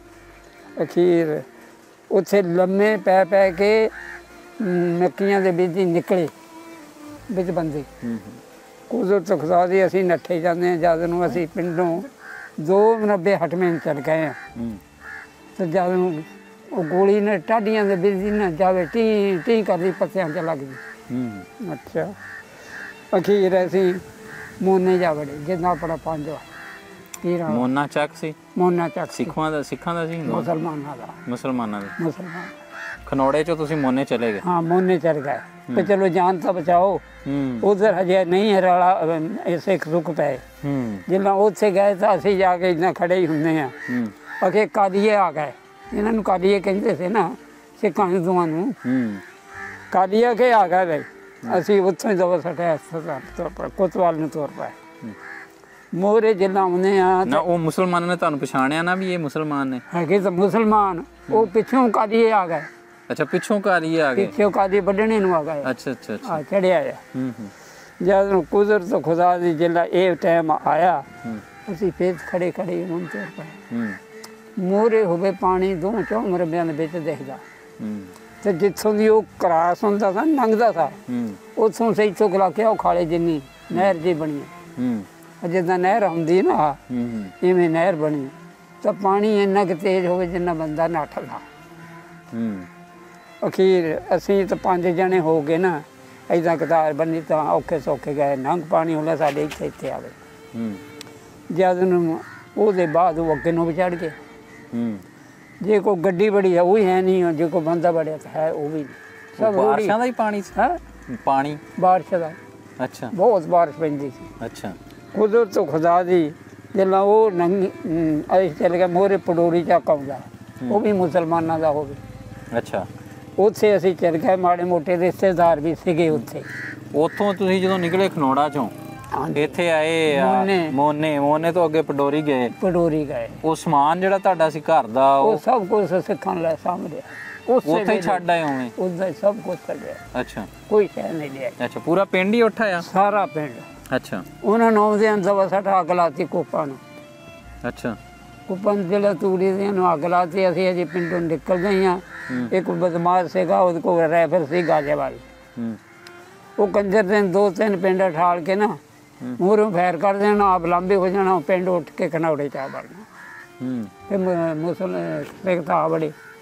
Speaker 1: ਅਖੀਰ ਉੱਥੇ ਲੰਮੇ ਪੈ ਪੈ ਕੇ ਮੱਕੀਆਂ ਦੇ ਵਿੱਚ ਹੀ ਨਿਕਲੇ ਵਿੱਚ ਬੰਦੇ। ਕੁਦਰਤ ਖੁਦਾ ਦੀ ਅਸੀਂ ਨੱਠੇ ਜਾਂਦੇ ਹਾਂ। ਜਦ ਨੂੰ ਅਸੀਂ ਪਿੰਡੋਂ ਦੋ ਨੱਬੇ ਹਟਵੇਂ ਚੱਲ ਗਏ ਹਾਂ ਤੇ ਜਦ ਨੂੰ ਉਹ ਗੋਲੀ ਨੇ ਟਾਢੀਆਂ ਦੇ ਵਿੱਚ ਨਾ ਜਾਵੇ ਟੀ ਟੀ ਕਰਦੀ ਪੱਤਿਆਂ 'ਚ ਲੱਗ ਗਈ। ਅੱਛਾ ਅਖੀਰ ਅਸੀਂ ਮੋਨੇ ਜਾ ਵੜੇ, ਜਿੱਦਾਂ ਆਪਣਾ ਪੰਜ ਪੀਰਾਂ
Speaker 2: ਮੋਨਾ ਚੱਕ ਸੀ,
Speaker 1: ਮੋਨਾ ਚੱਕ
Speaker 2: ਸਿੱਖਾਂ ਦਾ ਸਿੱਖਾਂ ਦਾ ਸੀ
Speaker 1: ਮੁਸਲਮਾਨਾਂ ਦਾ
Speaker 2: ਮੁਸਲਮਾਨਾਂ ਦਾ
Speaker 1: ਮੁਸਲਮਾਨ
Speaker 2: ਖਨੌੜੇ 'ਚੋਂ ਤੁਸੀਂ ਮੋਨੇ ਚਲੇ ਗਏ?
Speaker 1: ਹਾਂ ਮੋਨੇ ਚਲ ਗਏ ਤੇ ਚਲੋ ਜਾਨ ਤਾਂ ਬਚਾਓ, ਉਧਰ ਹਜੇ ਨਹੀਂ ਰੌਲਾ ਐਸੇ ਰੁਕ ਪਏ। ਜਿੱਦਾਂ ਉੱਥੇ ਗਏ ਤਾਂ ਅਸੀਂ ਜਾ ਕੇ ਇੱਦਾਂ ਖੜੇ ਹੀ ਹੁੰਦੇ ਹਾਂ। ਅਖੇ ਕਾਦੀਏ ਆ ਗਏ, ਇਹਨਾਂ ਨੂੰ ਕਾਦੀਏ ਕਹਿੰਦੇ ਸੀ ਨਾ ਸਿੱਖਾਂ ਹਿੰਦੂਆਂ ਨੂੰ, ਕਾਦੀਆ ਕੇ ਆ ਗਏ ਬਈ। ਅਸੀਂ ਉੱਥੋਂ ਹੀ ਦਵਾ ਸਟਿਆ ਕੋਤਵਾਲ ਨੂੰ ਤੁਰ ਪਏ। ਮੋਹਰੇ ਜਿੱਦਾਂ ਆਉਂਦੇ ਆ
Speaker 2: ਨਾ ਉਹ ਮੁਸਲਮਾਨਾਂ ਨੇ ਤੁਹਾਨੂੰ ਪਛਾਣਿਆ ਨਾ ਵੀ ਇਹ ਮੁਸਲਮਾਨ ਨੇ?
Speaker 1: ਹੈਗੇ ਤਾਂ ਮੁਸਲਮਾਨ, ਉਹ ਪਿੱਛੋਂ ਕਾਦੀਏ ਆ ਗਏ।
Speaker 2: ਅੱਛਾ ਪਿੱਛੋਂ ਕਾਦੀਏ ਆ ਗਏ,
Speaker 1: ਪਿੱਛੋਂ ਕਾਦੀਏ ਵੱਢਣੇ ਨੂੰ ਆ ਗਏ।
Speaker 2: ਅੱਛਾ ਅੱਛਾ ਅੱਛਾ
Speaker 1: ਚੜਿਆ ਆ। ਜਦ ਨੂੰ ਕੁਦਰਤ ਖੁਦਾ ਦੀ ਜਿਹੜਾ ਇਹ ਟਾਈਮ ਆਇਆ ਅਸੀਂ ਫੇਰ ਖੜੇ ਖੜੇ ਹੁਣ ਤੁਰ ਪਏ। ਮੋਹਰੇ ਹੋਵੇ ਪਾਣੀ ਦੋ ਚੌਂ ਮਰਬਿਆਂ ਦੇ ਵਿੱਚ ਦਿਖਦਾ ਤੇ ਜਿੱਥੋਂ ਦੀ ਉਹ ਕਰਾਸ ਹੁੰਦਾ ਸੀ ਲੰਘਦਾ ਸੀ ਉੱਥੋਂ ਸੇ ਇੱਥੋਂ ਗਲਾ ਕੇ ਉਹ ਖਾਲੇ ਜਿੰਨੀ ਨਹਿਰ ਜੀ ਬਣੀ, ਜਿੱਦਾਂ ਨਹਿਰ ਹੁੰਦੀ ਨਾ ਇਵੇਂ ਨਹਿਰ ਬਣੀ ਤਾਂ ਪਾਣੀ ਇੰਨਾ ਕੁ ਤੇਜ਼ ਹੋਵੇ ਜਿੰਨਾ ਬੰਦਾ ਨੱਠਦਾ। ਅਖੀਰ ਅਸੀਂ ਤਾਂ ਪੰਜ ਜਣੇ ਹੋ ਗਏ ਨਾ, ਇੱਦਾਂ ਕਤਾਰ ਬੰਨੀ ਤਾਂ ਔਖੇ ਸੌਖੇ ਗਏ। ਨੰਗ ਪਾਣੀ ਹੁੰਦਾ ਸਾਡੇ ਇੱਥੇ ਇੱਥੇ ਆਵੇ। ਜਦ ਨੂੰ ਉਹਦੇ ਬਾਅਦ ਉਹ ਅੱਗੇ ਨੂੰ ਵੀ ਚੜ੍ਹ ਗਏ। ਜੇ ਕੋਈ ਗੱਡੀ ਬੜੀ ਹੈ ਉਹ ਵੀ ਹੈ ਨਹੀਂ, ਜੇ ਕੋਈ ਬੰਦਾ ਬੜਿਆ ਤਾਂ ਹੈ ਉਹ ਵੀ
Speaker 2: ਸਭ ਬਾਰਿਸ਼ਾਂ ਦਾ ਹੀ ਪਾਣੀ ਸੀ।
Speaker 1: ਹਾਂ
Speaker 2: ਪਾਣੀ ਬਾਰਿਸ਼ ਦਾ।
Speaker 1: ਅੱਛਾ ਬਹੁਤ ਬਾਰਿਸ਼ ਪੈਂਦੀ ਸੀ।
Speaker 2: ਅੱਛਾ
Speaker 1: ਕੁਦਰਤ ਖੁਦਾ ਦੀ ਜਿੱਦਾਂ ਉਹ ਨੰਗੀ ਅਸੀਂ ਚੱਲ ਗਏ ਮੋਹਰੇ ਪਡੋਰੀ ਚੱਕ ਆਉਂਦਾ, ਉਹ ਵੀ ਮੁਸਲਮਾਨਾਂ ਦਾ ਹੋਵੇ। ਅੱਛਾ ਉੱਥੇ ਅਸੀਂ ਚੱਲ ਗਏ, ਮਾੜੇ ਮੋਟੇ ਰਿਸ਼ਤੇਦਾਰ ਵੀ ਸੀਗੇ ਉੱਥੇ।
Speaker 2: ਉੱਥੋਂ ਤੁਸੀਂ ਜਦੋਂ ਨਿਕਲੇ ਖਨੌੜਾ ਚੋਂ ਇੱਥੇ ਆਏ ਮੋਨੇ, ਮੋਨੇ ਤੋਂ ਅੱਗੇ ਪਡੋਰੀ ਗਏ? ਪਡੋਰੀ ਗਏ। ਉਹ ਸਮਾਨ ਜਿਹੜਾ ਤੁਹਾਡਾ ਸੀ ਘਰ ਦਾ ਉਹ ਸਭ ਕੁਝ ਸਿੱਖਣ ਲੈ ਸਾਂਭਿਆ, ਉੱਥੇ ਹੀ ਛੱਡ ਆਏ ਹੋਵੇਂ? ਉੱਦਾਂ ਹੀ ਸਭ ਕੁਝ ਛੱਡਿਆ। ਅੱਛਾ ਕੋਈ ਸ਼ੈ ਨਹੀਂ ਲਿਆ। ਅੱਛਾ ਪੂਰਾ ਪਿੰਡ ਹੀ ਉੱਠ ਆਇਆ? ਸਾਰਾ ਪਿੰਡ। ਅੱਛਾ ਉਹਨਾਂ ਨੂੰ ਆਉਂਦਿਆਂ ਦਵਾ ਸਾਡਾ ਅੱਗ ਲਾਤੀ ਕੋਪਾਂ ਨੂੰ। ਅੱਛਾ ਕੋਪਾਂ ਜਿਹੜਾ ਤੂੜੀ ਦੇ ਨੂੰ ਅੱਗ ਲਾਤੀ। ਅਸੀਂ ਅਜੇ ਪਿੰਡੋਂ ਨਿਕਲ ਗਏ ਹਾਂ। ਇੱਕ ਬਦਮਾਸ਼ ਸੀਗਾ, ਉਹਦੇ ਕੋਲ ਰਾਈਫਲ ਸੀ ਗਾਜੇ ਵਾਲੀ। ਉਹ ਕੰਜਰ ਦੇ ਦੋ ਤਿੰਨ ਪਿੰਡ ਠਾਲ ਕੇ ਨਾ ਮੂਹਰੋਂ ਫੈਰ ਕਰ ਦੇਣਾ, ਆਪ ਲਾਂਬੇ ਹੋ ਜਾਣਾ, ਪਿੰਡ ਉੱਠ ਕੇ ਖਨੌੜੇ ਚ ਆ ਵੜਨਾ। ਫਿਰ ਮੁਸਲ ਸਿੱਖ ਤਾਂ ਆ ਬੜੇ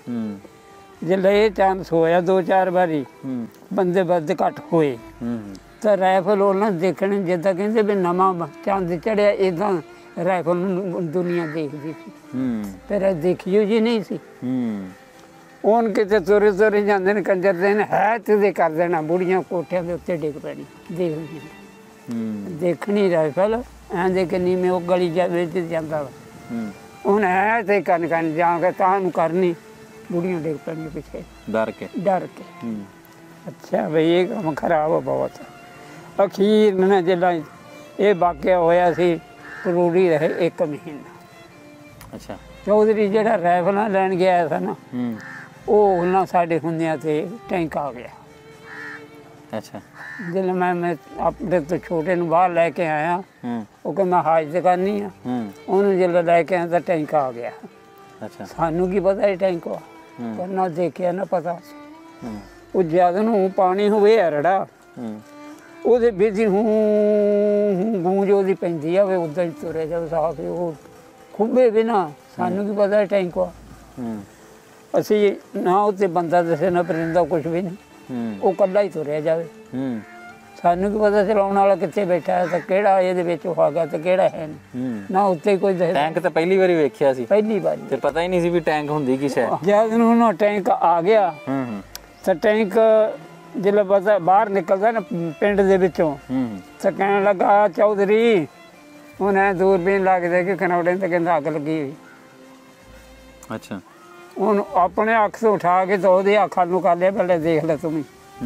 Speaker 1: जिल्लै ये चांस होया दो चार बारी बंदे बद घट होए तो राइफल उन्हें देखने जिदा कहते भी नवा चंद चढ़िया इदा राइफल दुनिया देखती सी फिर देखियो जी नहीं सी ਹੁਣ ਕਿਤੇ ਤੁਰੇ ਤੁਰੇ ਜਾਂਦੇ ਨੇ ਕੰਜਰ ਦੇ ਨੇ ਹੈ ਤੇ ਕਰ ਦੇਣਾ ਬੁੜੀਆਂ ਕੋਠਿਆਂ ਦੇ ਉੱਤੇ ਡਿੱਗ ਪੈਣੀ ਦੇਖਦੀ ਦੇਖਣੀ ਰਾਈਫਲ ਐਂ ਦੇ ਕਿ ਨੀ ਮੈਂ ਉਹ ਗਲੀ ਜਾਵੇ ਤੇ ਜਾਂਦਾ ਵਾ ਹੁਣ ਹੈ ਤੇ ਕੰਨ ਕੰਨ ਜਾ ਕੇ ਤਾਂ ਨੂੰ ਕਰਨੀ ਬੁੜੀਆਂ ਡਿੱਗ ਪੈਣੀਆਂ ਪਿੱਛੇ
Speaker 2: ਡਰ ਕੇ
Speaker 1: ਡਰ ਕੇ ਅੱਛਾ ਬਈ ਇਹ ਕੰਮ ਖਰਾਬ ਬਹੁਤ ਅਖੀਰ ਨੇ ਜਿਹੜਾ ਇਹ ਵਾਕਿਆ ਹੋਇਆ ਸੀ ਜ਼ਰੂਰੀ ਰਹੇ ਇੱਕ ਮਹੀਨਾ ਅੱਛਾ ਚੌਧਰੀ ਜਿਹੜਾ ਰਾਈਫਲਾਂ ਲੈਣ ਗਿਆ ਸੀ ਨਾ ਉਹ ਉਹਨਾਂ ਸਾਡੇ ਹੁੰਦਿਆਂ ਤੇ ਟੈਂਕ ਆ ਗਿਆ ਅੱਛਾ ਜਦੋਂ ਮੈਂ ਮੈਂ ਆਪਣੇ ਤੋਂ ਛੋਟੇ ਨੂੰ ਬਾਹਰ ਲੈ ਕੇ ਆਇਆ ਉਹ ਕਹਿੰਦਾ ਮੈਂ ਹਾਜ਼ਰ ਕਰਨੀ ਆ ਉਹਨੂੰ ਜਦੋਂ ਲੈ ਕੇ ਆਇਆ ਤਾਂ ਟੈਂਕ ਆ ਗਿਆ ਅੱਛਾ ਸਾਨੂੰ ਕੀ ਪਤਾ ਇਹ ਟੈਂਕ ਆ ਪਰ ਨਾ ਦੇਖਿਆ ਨਾ ਪਤਾ ਉਹ ਜਦ ਨੂੰ ਪਾਣੀ ਹੋਵੇ ਅਰੜਾ ਉਹਦੇ ਵਿੱਚ ਹੂੰ ਗੂੰਜ ਉਹਦੀ ਪੈਂਦੀ ਆ ਵੇ ਉੱਦਾਂ ਹੀ ਤੁਰੇ ਜਾਓ ਸਾਫ ਉਹ ਖੁੱਬੇ ਵੀ ਨਾ ਸਾਨੂੰ ਕੀ ਪਤਾ ਟੈਂਕ ਆ ਅਸੀਂ ਨਾ ਉੱਤੇ ਬੰਦਾ ਦੱਸੇ ਨਾ ਪਰਿੰਦਾ ਕੁਛ ਵੀ ਨਹੀਂ ਉਹ ਇਕੱਲਾ ਹੀ ਤੁਰਿਆ ਜਾਵੇ ਸਾਨੂੰ ਕੀ ਪਤਾ ਚਲਾਉਣ ਵਾਲਾ ਕਿੱਥੇ ਬੈਠਾ ਹੈ ਤਾਂ ਕਿਹੜਾ ਇਹਦੇ ਵਿੱਚ ਹੋ ਗਿਆ ਤੇ ਕਿਹੜਾ ਹੈ ਨਹੀਂ ਨਾ ਉੱਤੇ ਕੋਈ
Speaker 2: ਟੈਂਕ ਤਾਂ ਪਹਿਲੀ ਵਾਰੀ ਵੇਖਿਆ ਸੀ
Speaker 1: ਪਹਿਲੀ ਵਾਰੀ
Speaker 2: ਤੇ ਪਤਾ ਹੀ ਨਹੀਂ ਸੀ ਵੀ ਟੈਂਕ ਹੁੰਦੀ ਕੀ ਸ਼ੈ
Speaker 1: ਜਦ ਨੂੰ ਉਹ ਟੈਂਕ ਆ ਗਿਆ ਤਾਂ ਟੈਂਕ ਜਦੋਂ ਬਸ ਬਾਹਰ ਨਿਕਲਦਾ ਨਾ ਪਿੰਡ ਦੇ ਵਿੱਚੋਂ ਤਾਂ ਕਹਿਣ ਲੱਗਾ ਚੌਧਰੀ ਉਹਨੇ ਦੂਰਬੀਨ ਲਾ ਕੇ ਦੇਖੀ ਖਨੌੜੇ ਤੇ ਕਹਿੰਦਾ ਅੱਗ ਲੱਗੀ ਹੋਈ ਅੱਛਾ ਉਹਨੂੰ ਆਪਣੇ ਅੱਖ ਤੋਂ ਉਠਾ ਕੇ ਤਾਂ ਉਹਦੀ ਅੱਖਾਂ ਨੂੰ ਕਰ ਲਿਆ ਪਹਿਲੇ ਦੇਖ ਲੈ ਤੂੰ ਵੀ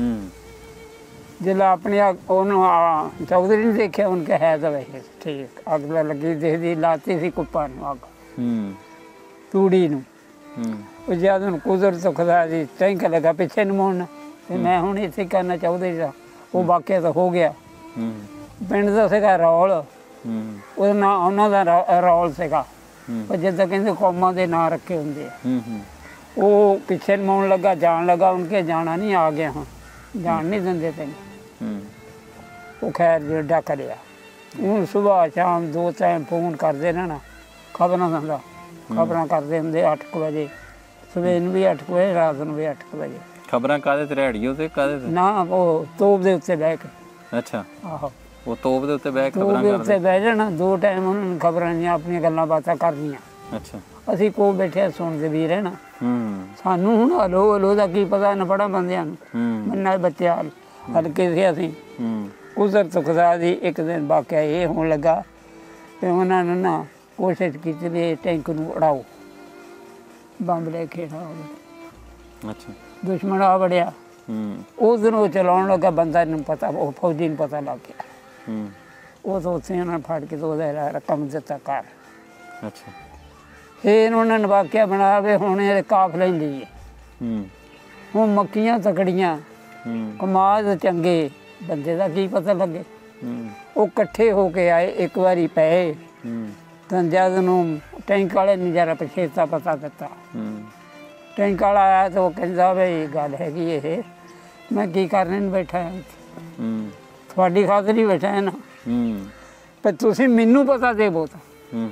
Speaker 1: ਜਦੋਂ ਆਪਣੀ ਉਹਨੂੰ ਚੌਧਰੀ ਨੇ ਦੇਖਿਆ ਉਹਨੂੰ ਕਿਹਾ ਹੈ ਤਾਂ ਵੈਸੇ ਠੀਕ ਅੱਗ ਲੱਗੀ ਦੇਖਦੀ ਲਾਤੀ ਸੀ ਕੁੱਪਾ ਨੂੰ ਅੱਗ ਤੂੜੀ ਨੂੰ ਉਹ ਜਦ ਉਹਨੂੰ ਕੁਦਰਤ ਖੁਦਾ ਦੀ ਟੈਂਕ ਲੱਗਾ ਪਿੱਛੇ ਨੂੰ ਮੋੜਨਾ ਤੇ ਮੈਂ ਹੁਣ ਇੱਥੇ ਕਰਨਾ ਚਾਹੁੰਦੇ ਸੀ ਉਹ ਵਾਕਿਆ ਤਾਂ ਹੋ ਗਿਆ ਪਿੰਡ ਦਾ ਸੀਗਾ ਰੌਲ ਉਹਦਾ ਨਾਂ ਉਹਨਾਂ ਦਾ ਰੌਲ ਸੀਗਾ ਪਰ ਜਿੱਦਾਂ ਕਹਿੰਦੇ ਕੌਮਾਂ ਦੇ ਨਾਂ ਰੱਖੇ ਹੁੰਦੇ ਆ ਉਹ ਪਿੱਛੇ ਮੋਣ ਲੱਗਾ ਜਾਣ ਲੱਗਾ ਉਹਨਾਂ ਕੇ ਜਾਣਾ ਨਹੀਂ ਆ ਗਿਆ ਹਾਂ ਜਾਣ ਨਹੀਂ ਦਿੰਦੇ ਤੈਨੂੰ ਉਹ ਖੈਰ ਜੋ ਡੱਕ ਲਿਆ ਹੁਣ ਸੁਬਾਹ ਸ਼ਾਮ ਦੋ ਟਾਈਮ ਫੋਨ ਕਰਦੇ ਰਹਿਣਾ ਖਬਰਾਂ ਦਿੰਦਾ ਖਬਰਾਂ ਕਰਦੇ ਹੁੰਦੇ ਅੱਠ ਕੁ ਵਜੇ ਸਵੇਰ ਨੂੰ ਵੀ ਅੱਠ ਕੁ ਵਜੇ ਰਾਤ ਨੂੰ ਵੀ ਅੱਠ ਕੁ ਵਜੇ ਖਬਰਾਂ ਕਾਹਦੇ ਤੇ ਰੇਡੀਓ ਤੇ ਕਾਹਦੇ ਤੇ ਨਾ ਉਹ ਤੋਪ ਦੇ ਉੱਤੇ ਬਹਿ ਕੇ ਅੱਛਾ ਆਹੋ ਉਹ ਤੋਪ ਦੇ ਉੱਤੇ ਬਹਿ ਕੇ ਖਬਰਾਂ ਕਰਦੇ ਉੱਤੇ ਬਹਿ ਜਾਣਾ ਦੋ ਟਾਈਮ ਉਹਨਾਂ ਨੂੰ ਖਬਰਾਂ ਦੀਆਂ ਆਪਣੀਆਂ ਗੱਲਾਂ ਬਾਤਾਂ ਕਰਨੀਆਂ ਅੱਛਾ ਅਸੀਂ ਕੋਲ ਬੈਠੇ ਸੁਣਦੇ ਵੀ ਰਹਿਣਾ ਸਾਨੂੰ ਹੁਣ ਹਲੋ ਹਲੋ ਦਾ ਕੀ ਪਤਾ ਨਾ ਪੜਾ ਬੰਦਿਆਂ ਨੂੰ ਮੰਨਾ ਬੱਚਿਆਂ ਹਲਕੇ ਸੀ ਅਸੀਂ ਕੁਦਰਤ ਖੁਦਾ ਦੀ ਇੱਕ ਦਿਨ ਵਾਕਿਆ ਇਹ ਹੋਣ ਲੱਗਾ ਤੇ ਉਹਨਾਂ ਨੇ ਨਾ ਕੋਸ਼ਿਸ਼ ਕੀਤੀ ਵੀ ਟੈਂਕ ਨੂੰ ਉਡਾਓ ਬੰਬ ਲੈ ਕੇ ਅੱਛਾ ਦੁਸ਼ਮਣ ਆ ਵੜਿਆ ਉਸ ਦਿਨ ਉਹ ਚਲਾਉਣ ਲੱਗਾ ਬੰਦਾ ਨੂੰ ਪਤਾ ਉਹ ਫੌਜੀ ਨੂੰ ਪਤਾ ਲੱਗ ਗਿਆ ਉਹ ਤਾਂ ਉੱਥੇ ਉਹਨਾਂ ਫੜ ਕੇ ਤਾਂ ਉਹਦਾ ਰਕਮ ਦਿੱਤਾ ਕਰ ਅੱਛਾ ਫਿਰ ਉਹਨਾਂ ਨੇ ਵਾਕਿਆ ਬਣਾ ਵੀ ਹੁਣ ਇਹ ਕਾਫਲੇ ਲਈਏ ਹੁਣ ਮੱਕੀਆਂ ਤਕੜੀਆਂ ਕਮਾਦ ਚੰਗੇ ਬੰਦੇ ਦਾ ਕੀ ਪਤਾ ਲੱਗੇ ਉਹ ਇਕੱਠੇ ਹੋ ਕੇ ਆਏ ਇੱਕ ਵਾਰੀ ਪਏ ਤਾਂ ਜਦ ਨੂੰ ਟੈਂਕ ਵਾਲੇ ਨੇ ਜਰਾ ਪਛੇਤਾ ਪਤਾ ਦਿੱਤਾ ਟੈਂਕ ਵਾਲਾ ਆਇਆ ਤਾਂ ਉਹ ਕਹਿੰਦਾ ਵੀ ਗੱਲ ਹੈਗੀ ਇਹ ਮੈਂ ਕੀ ਕਰਨੇ ਨੂੰ ਬੈਠਾ ਹਾਂ ਤੁਹਾਡੀ ਖਾਤਰ ਹੀ ਬੈਠਾ ਹੈ ਨਾ ਪਰ ਤੁਸੀਂ ਮੈਨੂੰ ਪਤਾ ਦੇਵੋ ਤਾਂ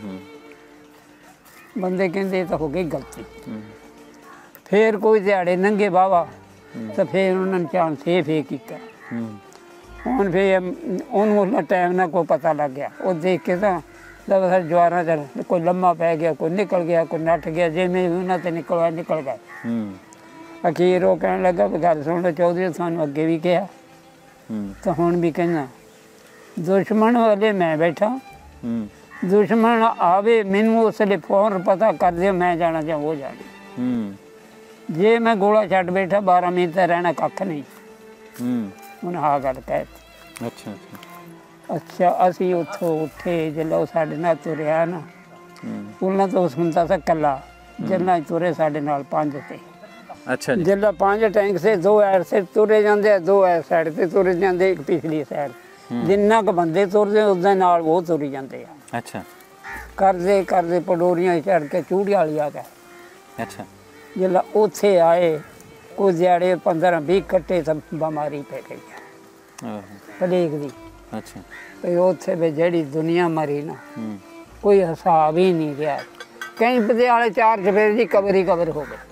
Speaker 1: ਬੰਦੇ ਕਹਿੰਦੇ ਇਹ ਤਾਂ ਹੋ ਗਈ ਗਲਤੀ ਫਿਰ ਕੋਈ ਦਿਹਾੜੇ ਨੰਗੇ ਵਾਹਵਾ ਤਾਂ ਫਿਰ ਉਹਨਾਂ ਨੇ ਚਾਂਸ ਇਹ ਫੇਰ ਕੀਤਾ ਹੁਣ ਫਿਰ ਉਹਨੂੰ ਉਹਨਾਂ ਟਾਈਮ ਨਾਲ ਕੋਈ ਪਤਾ ਲੱਗ ਗਿਆ ਉਹ ਦੇਖ ਕੇ ਤਾਂ ਲਗਾਤਾਰ ਜਵਾਰਾਂ ਚੱਲ ਕੋਈ ਲੰਮਾ ਪੈ ਗਿਆ ਕੋਈ ਨਿਕਲ ਗਿਆ ਕੋਈ ਨੱਠ ਗਿਆ ਜਿਵੇਂ ਉਹਨਾਂ ਤੇ ਨਿਕਲਿਆ ਨਿਕਲ ਗਿਆ ਅਖੀਰ ਉਹ ਕਹਿਣ ਲੱਗਾ ਵੀ ਗੱਲ ਸੁਣ ਲਓ ਚੌਧਰੀ ਸਾਨੂੰ ਅੱਗੇ ਵੀ ਕਿਹਾ ਤਾਂ ਹੁਣ ਵੀ ਕਹਿੰਦਾ ਦੁਸ਼ਮਣ ਵਾਲੇ ਮੈਂ ਬੈਠਾ ਦੁਸ਼ਮਣ ਆਵੇ ਮੈਨੂੰ ਉਸ ਵੇਲੇ ਫੌਰਨ ਪਤਾ ਕਰ ਦਿਓ ਮੈਂ ਜਾਣਾ ਜਾਂ ਉਹ ਜਾਣਾ ਜੇ ਮੈਂ ਗੋਲਾ ਛੱਡ ਬੈਠਾ ਬਾਰਾਂ ਮਿੰਟ ਤਾਂ ਰਹਿਣਾ ਕੱਖ ਨਹੀਂ ਹੁਣ ਆਹ ਗੱਲ ਕਹਿ ਅੱਛਾ ਅੱਛਾ ਅੱਛਾ ਅਸੀਂ ਉੱਥੋਂ ਉੱਠੇ ਜਦੋਂ ਉਹ ਸਾਡੇ ਨਾਲ ਤੁਰਿਆ ਨਾ ਉਹਨਾਂ ਤੋਂ ਸੁਣਦਾ ਸੀ ਇਕੱਲਾ ਜਿੰਨਾ ਤੁਰੇ ਸਾਡੇ ਨਾਲ ਪੰਜ ਤੇ ਅੱਛਾ ਜੀ ਜਦੋਂ ਪੰਜ ਟੈਂਕ ਸੇ ਦੋ ਐਡ ਸੇ ਤੁਰੇ ਜਾਂਦੇ ਦੋ ਐ ਸਾਈਡ ਤੇ ਤੁਰੇ ਜਾਂਦੇ ਇੱਕ ਪਿਛਲੀ ਸਾਈਡ ਜਿੰਨਾ ਕੁ ਬੰਦੇ ਤੁਰਦੇ ਉਹਦੇ ਨਾਲ ਉਹ ਤੁਰੀ ਜਾਂਦੇ ਆ ਅੱਛਾ ਕਰਦੇ ਕਰਦੇ ਪਡੋਰੀਆਂ ਚੜ੍ਹ ਕੇ ਚੂੜੀਆਂ ਵਾਲੀ ਆ ਗਏ ਅੱਛਾ ਜਦੋਂ ਉੱਥੇ ਆਏ ਕੁਝ ਦਿਹਾੜੇ ਪੰਦਰਾਂ ਵੀਹ ਕੱਟੇ ਤਾਂ ਬਿਮਾਰੀ ਪੈ ਗਈ ਪਲੇਗ ਦੀ ਅੱਛਾ ਤੇ ਉੱਥੇ ਵੀ ਜਿਹੜੀ ਦੁਨੀਆ ਮਰੀ ਨਾ ਕੋਈ ਹਿਸਾਬ ਹੀ ਨਹੀਂ ਰਿਹਾ ਕਈ ਪਤੇ ਵਾਲੇ ਚਾਰ ਚਫੇਰੇ ਦੀ ਕਬਰ ਹੀ ਕਬਰ ਹੋ ਗਏ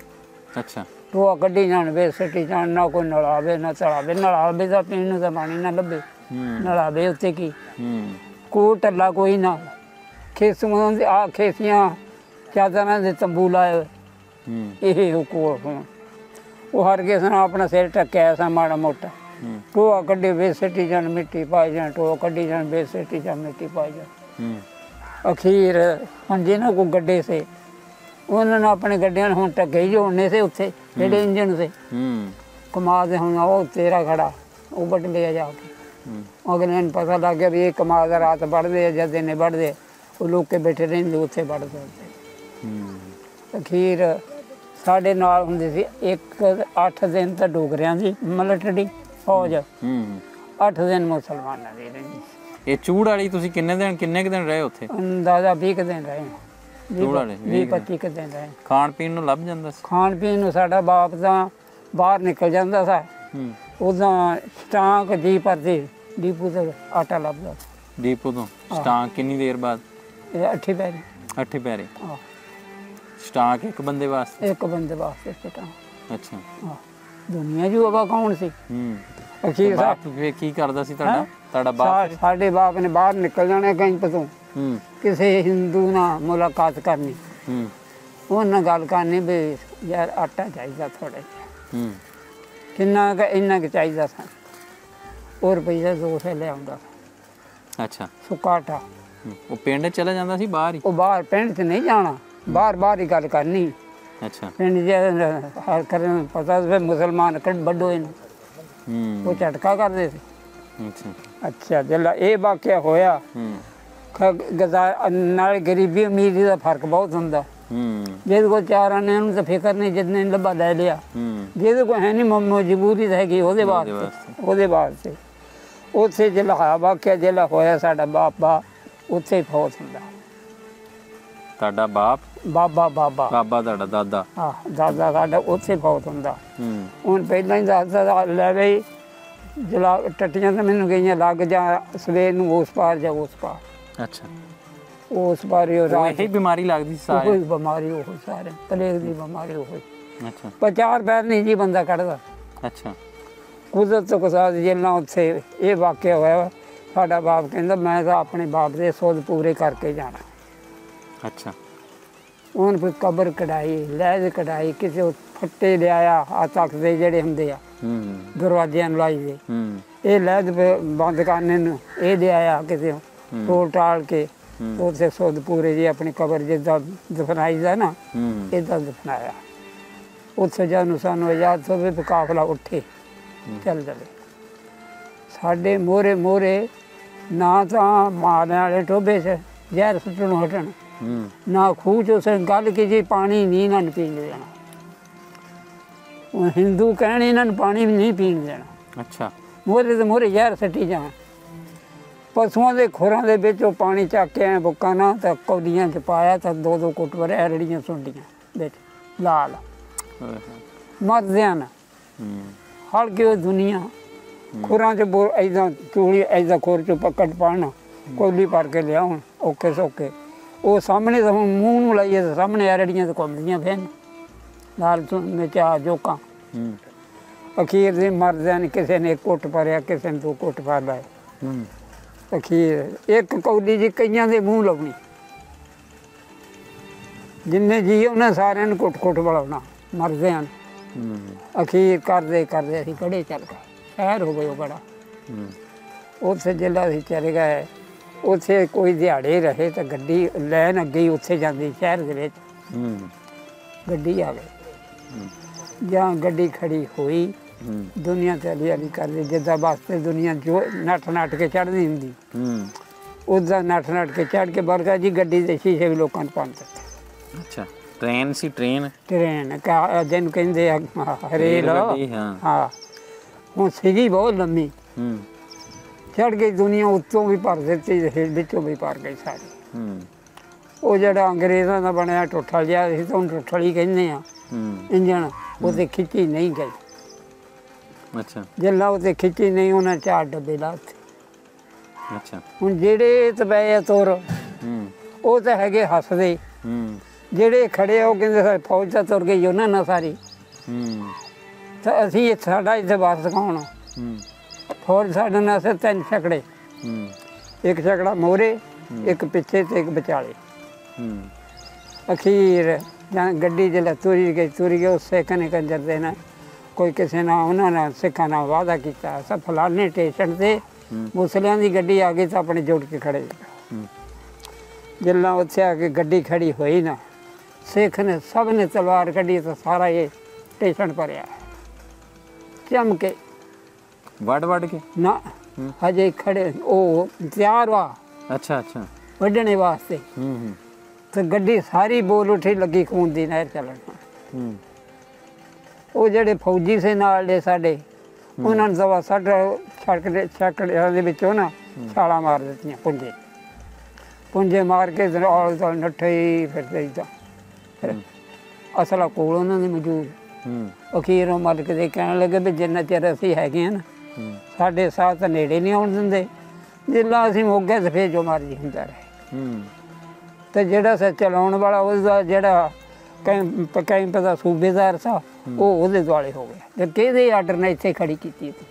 Speaker 2: ਅੱਛਾ
Speaker 1: ਟੋਆ ਕੱਢੀ ਜਾਣ ਵੇ ਸੱਟੀ ਜਾਣ, ਨਾ ਕੋਈ ਨਲਾਵੇ ਨਾ ਚਲਾਵੇ। ਨਲਾਵੇ ਦਾ ਪੀਣ ਨੂੰ ਤਾਂ ਪਾਣੀ ਨਾ ਲੱਭੇ, ਨਲਾਵੇ ਉੱਤੇ ਕੀ ਕੋਈ ਟੱਲਾ ਕੋਈ ਨਾ। ਖੇਸੂਆਂ ਦੇ ਆ ਖੇਸੀਆਂ ਚਾਦਰਾਂ ਦੇ ਤੰਬੂ ਲਾਏ ਹੋਏ ਇਹ ਉਹ ਕੋਲ ਹੁਣ ਉਹ ਹਰ ਕਿਸੇ ਨਾਲ ਆਪਣਾ ਸਿਰ ਢੱਕਿਆ ਸਾ ਮਾੜਾ ਮੋਟਾ। ਟੋਆ ਕੱਢੇ ਵੇ ਸੱਟੀ ਜਾਣ, ਮਿੱਟੀ ਪਾਈ ਜਾਣ, ਟੋਆ ਕੱਢੀ ਜਾਣ ਵੇ ਸੱਟੀ ਜਾਣ, ਮਿੱਟੀ ਪਾਈ ਜਾਣ। ਅਖੀਰ ਹੁਣ ਜਿਹਨਾਂ ਕੋਲ ਗੱਡੇ ਸੇ ਉਹਨਾਂ ਨੇ ਆਪਣੇ ਗੱਡਿਆਂ ਨੂੰ ਹੁਣ ਢੱਕੇ ਹੀ ਜੋੜਨੇ ਸੇ ਉੱਥੇ ਜਿਹੜੇ ਇੰਜਣ ਸੇ ਕਮਾਲ ਦੇ। ਹੁਣ ਉਹ ਤੇਰਾ ਖੜਾ ਉਹ ਵੱਢ ਲਿਆ ਜਾ ਕੇ। ਅਗਲੇ ਨੂੰ ਪਤਾ ਲੱਗ ਗਿਆ ਵੀ ਇਹ ਕਮਾਲ ਦਾ ਰਾਤ ਵੱਢਦੇ ਆ, ਜਦ ਦਿਨੇ ਵੱਢਦੇ ਉਹ ਲੋਕ ਕੇ ਬੈਠੇ ਰਹਿੰਦੇ ਉੱਥੇ ਵੱਢਦੇ ਉੱਥੇ। ਅਖੀਰ ਸਾਡੇ ਨਾਲ ਹੁੰਦੀ ਸੀ ਇੱਕ ਅੱਠ ਦਿਨ ਤਾਂ ਡੋਗਰਿਆਂ ਦੀ ਮਿਲਟਰੀ ਫੌਜ, ਅੱਠ ਦਿਨ ਮੁਸਲਮਾਨਾਂ ਦੀ ਰਹਿੰਦੀ ਸੀ।
Speaker 2: ਇਹ ਚੂੜ ਵਾਲੀ ਤੁਸੀਂ ਕਿੰਨੇ ਦਿਨ ਕਿੰਨੇ ਕੁ ਦਿਨ ਰਹੇ ਉੱਥੇ?
Speaker 1: ਅੰਦਾਜ਼ਾ ਵੀਹ ਕੁ ਦਿਨ ਰਹੇ,
Speaker 2: ਚੂੜ ਵਾਲੇ
Speaker 1: ਵੀਹ ਪੱਚੀ ਕੁ ਦਿਨ ਰਹੇ।
Speaker 2: ਖਾਣ ਪੀਣ ਨੂੰ ਲੱਭ ਜਾਂਦਾ ਸੀ?
Speaker 1: ਖਾਣ ਪੀਣ ਨੂੰ ਸਾਡਾ ਬਾਪ ਤਾਂ ਬਾਹਰ ਨਿਕਲ ਜਾਂਦਾ ਸੀ, ਉਦਾਂ ਸਟਾਂਕ ਜੀ ਭਰਦੀ ਡੀਪੂ ਤੇ ਆਟਾ ਲੱਭਦਾ।
Speaker 2: ਡੀਪੂ ਤੋਂ ਸਟਾਂਕ ਕਿੰਨੀ ਦੇਰ ਬਾਅਦ?
Speaker 1: ਇਹ ਅੱਠੀ ਪੈਰੀ।
Speaker 2: ਅੱਠੇ ਪੈਰੇ
Speaker 1: ਹਾਂ
Speaker 2: ਸਟਾਂਕ ਇੱਕ ਬੰਦੇ ਵਾਸਤੇ?
Speaker 1: ਇੱਕ ਬੰਦੇ ਵਾਸਤੇ ਸਟਾਂਕ।
Speaker 2: ਅੱਛਾ
Speaker 1: ਹਾਂ ਦੁਨੀਆ ਜੀ ਬਾਬਾ ਕੌਣ ਸੀ?
Speaker 2: ਹੂੰ
Speaker 1: ਅਖੀਰ
Speaker 2: ਬਾਪ ਫੇਰ ਕੀ ਕਰਦਾ ਸੀ ਤੁਹਾਡਾ? ਤੁਹਾਡਾ ਬਾਪ?
Speaker 1: ਸਾਡੇ ਬਾਪ ਨੇ ਬਾਹਰ ਨਿਕਲ ਜਾਣਾ ਕੈਂਪ ਤੋਂ, ਕਿਸੇ ਹਿੰਦੂ ਨਾਲ ਮੁਲਾਕਾਤ ਕਰਨੀ, ਉਹਨਾਂ ਨਾਲ ਗੱਲ ਕਰਨੀ ਵੀ ਯਾਰ ਆਟਾ ਚਾਹੀਦਾ ਥੋੜ੍ਹਾ ਜਿਹਾ। ਕਿੰਨਾ ਕੁ ਇੰਨਾ ਕੁ ਚਾਹੀਦਾ ਸਨ, ਉਹ ਰੁਪਈਆ ਦੋ ਸੌ ਲਿਆਉਂਦਾ।
Speaker 2: ਅੱਛਾ
Speaker 1: ਸੁੱਕਾ ਆਟਾ।
Speaker 2: ਉਹ ਪਿੰਡ ਚਲਾ ਜਾਂਦਾ ਸੀ ਬਾਹਰ ਹੀ? ਉਹ
Speaker 1: ਬਾਹਰ ਪਿੰਡ 'ਚ ਨਹੀਂ ਜਾਣਾ, ਬਾਹਰ ਬਾਹਰ ਹੀ ਗੱਲ ਕਰਨੀ।
Speaker 2: ਅੱਛਾ
Speaker 1: ਪਿੰਡ 'ਚ ਹਰ ਕਰਨ ਪਤਾ ਫਿਰ ਮੁਸਲਮਾਨ ਕੱਢ ਵੱਡੋ ਇਹਨੂੰ, ਉਹ ਝਟਕਾ ਕਰਦੇ ਸੀ। ਅੱਛਾ ਅੱਛਾ ਜਦੋਂ ਇਹ ਵਾਕਿਆ ਹੋਇਆ ਗਜ਼ਾ ਨਾਲ ਗਰੀਬੀ ਅਮੀਰੀ ਦਾ ਫਰਕ ਬਹੁਤ ਹੁੰਦਾ। ਜਿਹਦੇ ਕੋਲ ਚਾਰ ਆਨੇ ਉਹਨੂੰ ਤਾਂ ਫਿਕਰ ਨਹੀਂ, ਜਿੰਨੇ ਲੱਭਾ ਲੈ ਲਿਆ। ਜਿਹਦੇ ਕੋਲ ਹੈ ਨਹੀਂ ਮਜਬੂਰੀ ਤਾਂ ਹੈਗੀ ਉਹਦੇ ਵਾਸਤੇ, ਉਹਦੇ ਵਾਸਤੇ। ਉੱਥੇ ਜਿਹੜਾ ਵਾਕਿਆ ਜਿਹੜਾ ਹੋਇਆ ਸਾਡਾ ਬਾਬਾ ਉੱਥੇ ਹੀ ਫੌਤ ਹੁੰਦਾ।
Speaker 2: ਤੁਹਾਡਾ ਬਾਪ? ਬਾਬਾ ਬਾਬਾ ਬਾਬਾ ਤੁਹਾਡਾ ਦਾਦਾ? ਹਾਂ
Speaker 1: ਦਾਦਾ ਸਾਡਾ ਉੱਥੇ ਫੌਤ ਹੁੰਦਾ। ਹੁਣ ਪਹਿਲਾਂ ਹੀ ਦਾਦਾ ਲੈ ਗਏ ਜਲਾ ਟੱਟੀਆਂ ਤਾਂ ਮੈਨੂੰ ਗਈਆਂ ਲੱਗ ਜਾ ਸਵੇਰ ਨੂੰ ਉਸ ਪਾਰ ਜਾ ਉਸ ਪਾਰ।
Speaker 2: ਅੱਛਾ
Speaker 1: ਉਸ ਪਾਰ
Speaker 2: ਇਹੀ ਬਿਮਾਰੀ ਲੱਗਦੀ ਸੀ ਸਾਰੇ?
Speaker 1: ਕੋਈ ਬਿਮਾਰੀ ਉਹ ਸਾਰੇ ਪਲੇਗ ਦੀ ਬਿਮਾਰੀ ਉਹ।
Speaker 2: ਅੱਛਾ
Speaker 1: ਪਰ ਚਾਰ ਪੈਰ ਨਹੀਂ ਜੀ ਬੰਦਾ ਕੱਢਦਾ।
Speaker 2: ਅੱਛਾ
Speaker 1: ਕੁਦਰਤ ਤੋਂ ਕਸਾਦ ਜੇਲਾਂ ਉੱਥੇ ਇਹ ਵਾਕਿਆ ਹੋਇਆ। ਸਾਡਾ ਬਾਪ ਕਹਿੰਦਾ ਮੈਂ ਤਾਂ ਆਪਣੇ ਬਾਪ ਦੇ ਸੁੱਧ ਪੂਰੇ ਕਰਕੇ ਜਾਣਾ।
Speaker 2: ਅੱਛਾ
Speaker 1: ਉਹਨ ਫਿਰ ਕਬਰ ਕਢਾਈ, ਲੈਦ ਕਢਾਈ, ਕਿਸੇ ਫੱਟੇ ਲਿਆਇਆ ਆ ਤੱਕ ਦੇ ਜਿਹੜੇ ਹੁੰਦੇ ਆ ਦਰਵਾਜ਼ਿਆਂ ਨੂੰ ਲਾਈ ਦੇ, ਇਹ ਲੈਦ ਬੰਦ ਕਰਨੇ ਨੂੰ ਇਹ ਲਿਆਇਆ ਕਿਸੇ ਟੋਲ ਟਾਲ ਕੇ ਉੱਥੇ ਸੁੱਧ ਪੂਰੇ ਜੀ ਆਪਣੀ ਕਬਰ ਜਿੱਦਾਂ ਦਫਨਾਈ ਦਾ ਨਾ ਇੱਦਾਂ ਦਫਨਾਇਆ। ਉੱਥੇ ਜਾਨੂੰ ਸਾਨੂੰ ਆਜ਼ਾਦ ਹੋਵੇ ਵੀ ਕਾਫਲਾ ਉੱਠੇ ਚੱਲ ਜਾਵੇ। ਸਾਡੇ ਮੋਹਰੇ ਮੋਹਰੇ ਨਾ ਤਾਂ ਮਾਰਨ ਵਾਲੇ ਟੋਭੇ 'ਚ ਜ਼ਹਿਰ ਸੁੱਟਣੋਂ ਹਟਣ, ਨਾ ਖੂਹ 'ਚ ਉਸ ਗੱਲ ਕੀ ਜੀ ਪਾਣੀ ਨਹੀਂ ਇਹਨਾਂ ਨੂੰ ਪੀਣ ਦੇਣਾ। ਉਹ ਹਿੰਦੂ ਕਹਿਣ ਇਹਨਾਂ ਨੂੰ ਪਾਣੀ ਵੀ ਨਹੀਂ ਪੀਣ ਦੇਣਾ।
Speaker 2: ਅੱਛਾ
Speaker 1: ਮੋਹਰੇ ਤੇ ਮੋਹਰੇ ਜ਼ਹਿਰ ਸੱਟੀ ਜਾਣ। ਪਸ਼ੂਆਂ ਦੇ ਖੋਰਾਂ ਦੇ ਵਿੱਚ ਉਹ ਪਾਣੀ ਚੱਕ ਕੇ ਆਏ ਬੁੱਕਾਂ ਨਾਲ ਤਾਂ ਕੌਲੀਆਂ 'ਚ ਪਾਇਆ ਤਾਂ ਦੋ ਦੋ ਕੁੱਟ ਭਰਿਆ ਰੜੀਆਂ ਸੁੰਡੀਆਂ ਵਿੱਚ ਲਾਲ ਮਰਦਿਆਂ ਨਾ ਹਲ ਕੇ ਉਹ ਦੁਨੀਆ ਖੋਰਾਂ 'ਚ ਬੋ ਇੱਦਾਂ ਚੂੜੀ ਇੱਦਾਂ ਖੋਰ 'ਚੋਂ ਪੱਕੜ ਪਾਉਣਾ ਕੋਲੀ ਭਰ ਕੇ ਲਿਆਉਣ ਔਖੇ ਸੌਖੇ। ਉਹ ਸਾਹਮਣੇ ਤਾਂ ਹੁਣ ਮੂੰਹ ਨੂੰ ਲਾਈਏ ਤਾਂ ਸਾਹਮਣੇ ਆਰੜੀਆਂ ਤੇ ਘੁੰਮਦੀਆਂ ਫਿਰ ਲਾਲ ਮਿਰਚਾ ਜੋਕਾਂ। ਅਖੀਰ ਦੇ ਮਰਦਿਆਂ ਨੇ ਕਿਸੇ ਨੇ ਕੁੱਟ ਭਰਿਆ, ਕਿਸੇ ਨੇ ਦੋ ਕੁੱਟ ਭਰ ਲਾਏ। ਅਖੀਰ ਇੱਕ ਕੌਲੀ ਜੀ ਕਈਆਂ ਦੇ ਮੂੰਹ ਲਾਉਣੀ, ਜਿੰਨੇ ਜੀ ਉਹਨਾਂ ਸਾਰਿਆਂ ਨੂੰ ਕੁੱਟ ਕੁੱਟ ਬੁਲਾਉਣਾ ਮਰਦਿਆਂ ਨੂੰ। ਅਖੀਰ ਕਰਦੇ ਕਰਦੇ ਅਸੀਂ ਕੜੇ ਚੱਲ ਗਏ, ਸ਼ਹਿਰ ਹੋ ਗਏ ਉਹ ਬੜਾ। ਉੱਥੇ ਜਿਹੜਾ ਅਸੀਂ ਚਲੇ ਗਏ ਉੱਥੇ ਕੋਈ ਦਿਹਾੜੇ ਰਹੇ ਤਾਂ ਗੱਡੀ ਲੈਣ ਅੱਗੇ ਹੀ ਉੱਥੇ ਜਾਂਦੀ ਸ਼ਹਿਰ ਦੇ ਵਿੱਚ। ਗੱਡੀ ਆ ਗਈ ਜਾਂ ਗੱਡੀ ਖੜੀ ਹੋਈ, ਦੁਨੀਆ ਤੇ ਅਲੀ ਅਲੀ ਕਰਦੀ ਜਿੱਦਾਂ ਵਾਸਤੇ ਦੁਨੀਆ ਜੋ ਨੱਠ ਨੱਠ ਕੇ ਚੜ੍ਹਦੀ ਹੁੰਦੀ ਉੱਦਾਂ ਨੱਠ ਨੱਠ ਕੇ ਚੜ੍ਹ ਕੇ ਬਰਗਾ ਜੀ ਗੱਡੀ ਦੇ ਸ਼ੀਸ਼ੇ ਵੀ ਲੋਕਾਂ ਨੂੰ ਪੰਨ ਦਿੱਤੇ।
Speaker 2: ਅੱਛਾ ਟ੍ਰੇਨ ਸੀ? ਟ੍ਰੇਨ ਟ੍ਰੇਨ
Speaker 1: ਜਿਹਨੂੰ ਕਹਿੰਦੇ ਆ ਰੇਲ। ਹਾਂ ਹੁਣ ਸੀਗੀ ਬਹੁਤ ਲੰਮੀ, ਚੜ੍ਹ ਗਈ ਦੁਨੀਆ ਉੱਤੋਂ ਵੀ ਭਰ ਦਿੱਤੀ ਵਿੱਚੋਂ ਵੀ ਭਰ ਗਈ ਸਾਰੀ। ਉਹ ਜਿਹੜਾ ਅੰਗਰੇਜ਼ਾਂ ਦਾ ਬਣਿਆ ਟੁੱਠਲ ਜਿਹਾ ਸੀ ਤਾਂ ਉਹਨੂੰ ਟੁੱਠਲ ਹੀ ਕਹਿੰਦੇ ਆ ਇੰਜਣ, ਉਹਦੇ ਖਿੱਚੀ ਨਹੀਂ ਗਈ।
Speaker 2: ਅੱਛਾ
Speaker 1: ਜਿੱਲਾ ਉਹਦੇ ਖਿੱਚੀ ਨਹੀਂ ਉਹਨਾਂ ਚਾਰ ਡੱਬੇ ਲਾਤੇ।
Speaker 2: ਅੱਛਾ
Speaker 1: ਹੁਣ ਜਿਹੜੇ ਤਬੇ ਤੁਰ ਉਹ ਤਾਂ ਹੈਗੇ ਹੱਸਦੇ, ਜਿਹੜੇ ਖੜੇ ਉਹ ਕਹਿੰਦੇ ਫੌਜ ਤਾਂ ਤੁਰ ਗਈ ਉਹਨਾਂ ਨਾਲ ਸਾਰੀ।
Speaker 2: ਹੂੰ
Speaker 1: ਤਾਂ ਅਸੀਂ ਇਹ ਸਾਡਾ ਇੱਥੇ ਵਾਰਸ ਕੌਣ ਆ?
Speaker 2: ਹੂੰ
Speaker 1: ਫੌਜ ਸਾਡੇ ਨਾਲ ਸੇ ਤਿੰਨ ਛਕੜੇ,
Speaker 2: ਹੂੰ
Speaker 1: ਇੱਕ ਛਕੜਾ ਮੋਹਰੇ, ਇੱਕ ਪਿੱਛੇ ਤੇ ਇੱਕ ਵਿਚਾਲੇ।
Speaker 2: ਹੂੰ
Speaker 1: ਅਖੀਰ ਜਾਂ ਗੱਡੀ ਜਿਹੜਾ ਤੁਰੀ ਗਈ ਤੁਰੀ ਗਈ ਉਸ ਸਿੱਖ ਨੇ ਕੰਜਰ ਦੇ ਨਾ ਕੋਈ ਕਿਸੇ ਨਾਲ ਉਹਨਾਂ ਨਾਲ ਸਿੱਖਾਂ ਨਾਲ ਵਾਅਦਾ ਕੀਤਾ ਸਾ ਫਲਾਣੇ ਸਟੇਸ਼ਨ ਤੇ ਮੁਸਲਿਆਂ ਦੀ ਗੱਡੀ ਆ ਗਈ ਤਾਂ ਆਪਣੇ ਜੁੜ ਕੇ ਖੜੇ। ਜਿੱਦਾਂ ਉੱਥੇ ਆ ਕੇ ਗੱਡੀ ਖੜੀ ਹੋਈ ਨਾ ਸਿੱਖ ਨੇ ਸਭ ਨੇ ਤਲਵਾਰ ਕੱਢੀ ਤਾਂ ਸਾਰਾ ਇਹ ਸਟੇਸ਼ਨ ਭਰਿਆ ਚਮ ਕੇ
Speaker 2: ਵੱਢ ਵੱਢ ਕੇ
Speaker 1: ਨਾ ਹਜੇ ਖੜੇ ਉਹ ਤਿਆਰ ਵਾ
Speaker 2: ਅੱਛਾ ਅੱਛਾ
Speaker 1: ਵੱਢਣੇ ਵਾਸਤੇ।
Speaker 2: ਹੂੰ ਹੂੰ
Speaker 1: ਤੇ ਗੱਡੀ ਸਾਰੀ ਬੋਲ ਉੱਠੀ ਲੱਗੀ ਖੂਨ ਦੀ ਨਹਿਰ ਚੱਲਣ।
Speaker 2: ਹੂੰ
Speaker 1: ਉਹ ਜਿਹੜੇ ਫੌਜੀ ਸੀ ਨਾਲ ਦੇ ਸਾਡੇ ਉਹਨਾਂ ਨੇ ਦਵਾ ਸੱਟ ਛੜਕ ਦੇ ਛਕੜਿਆਂ ਦੇ ਵਿੱਚੋਂ ਨਾ ਛਾਲਾਂ ਮਾਰ ਦਿੱਤੀਆਂ ਪੁੰਜੇ ਪੁੰਜੇ ਮਾਰ ਕੇ ਆਲੇ ਦੁਆਲੇ ਨੱਠੇ ਹੀ ਫਿਰਦੇ ਇੱਦਾਂ। ਫਿਰ ਅਸਲਾ ਕੋਲ ਉਹਨਾਂ ਦੇ ਮੌਜੂਦ।
Speaker 2: ਹੂੰ
Speaker 1: ਅਖੀਰ ਉਹ ਮਾਲਕ ਦੇ ਕਹਿਣ ਲੱਗੇ ਵੀ ਜਿੰਨਾ ਚਿਰ ਅਸੀਂ ਹੈਗੇ ਹਾਂ ਨਾ ਸਾਡੇ ਸਾਥ ਤਾਂ ਨੇੜੇ ਨਹੀਂ ਆਉਣ ਦਿੰਦੇ, ਜਿੱਦਾਂ ਅਸੀਂ ਮੋਗੇ ਤੇ ਫੇਰ ਜੋ ਮਰਜ਼ੀ ਹੁੰਦਾ ਰਹੇ।
Speaker 2: ਹੂੰ
Speaker 1: ਤੇ ਜਿਹੜਾ ਸ ਚਲਾਉਣ ਵਾਲਾ ਉਹਦਾ ਜਿਹੜਾ ਕੈਂਪ ਕੈਂਪ ਦਾ ਸੂਬੇਦਾਰ ਸੀ ਉਹ ਉਹਦੇ ਦੁਆਲੇ ਹੋ ਗਿਆ ਤੇ ਕਿਹਦੇ ਆਰਡਰ ਨੇ ਇੱਥੇ ਖੜੀ ਕੀਤੀ ਤੂੰ?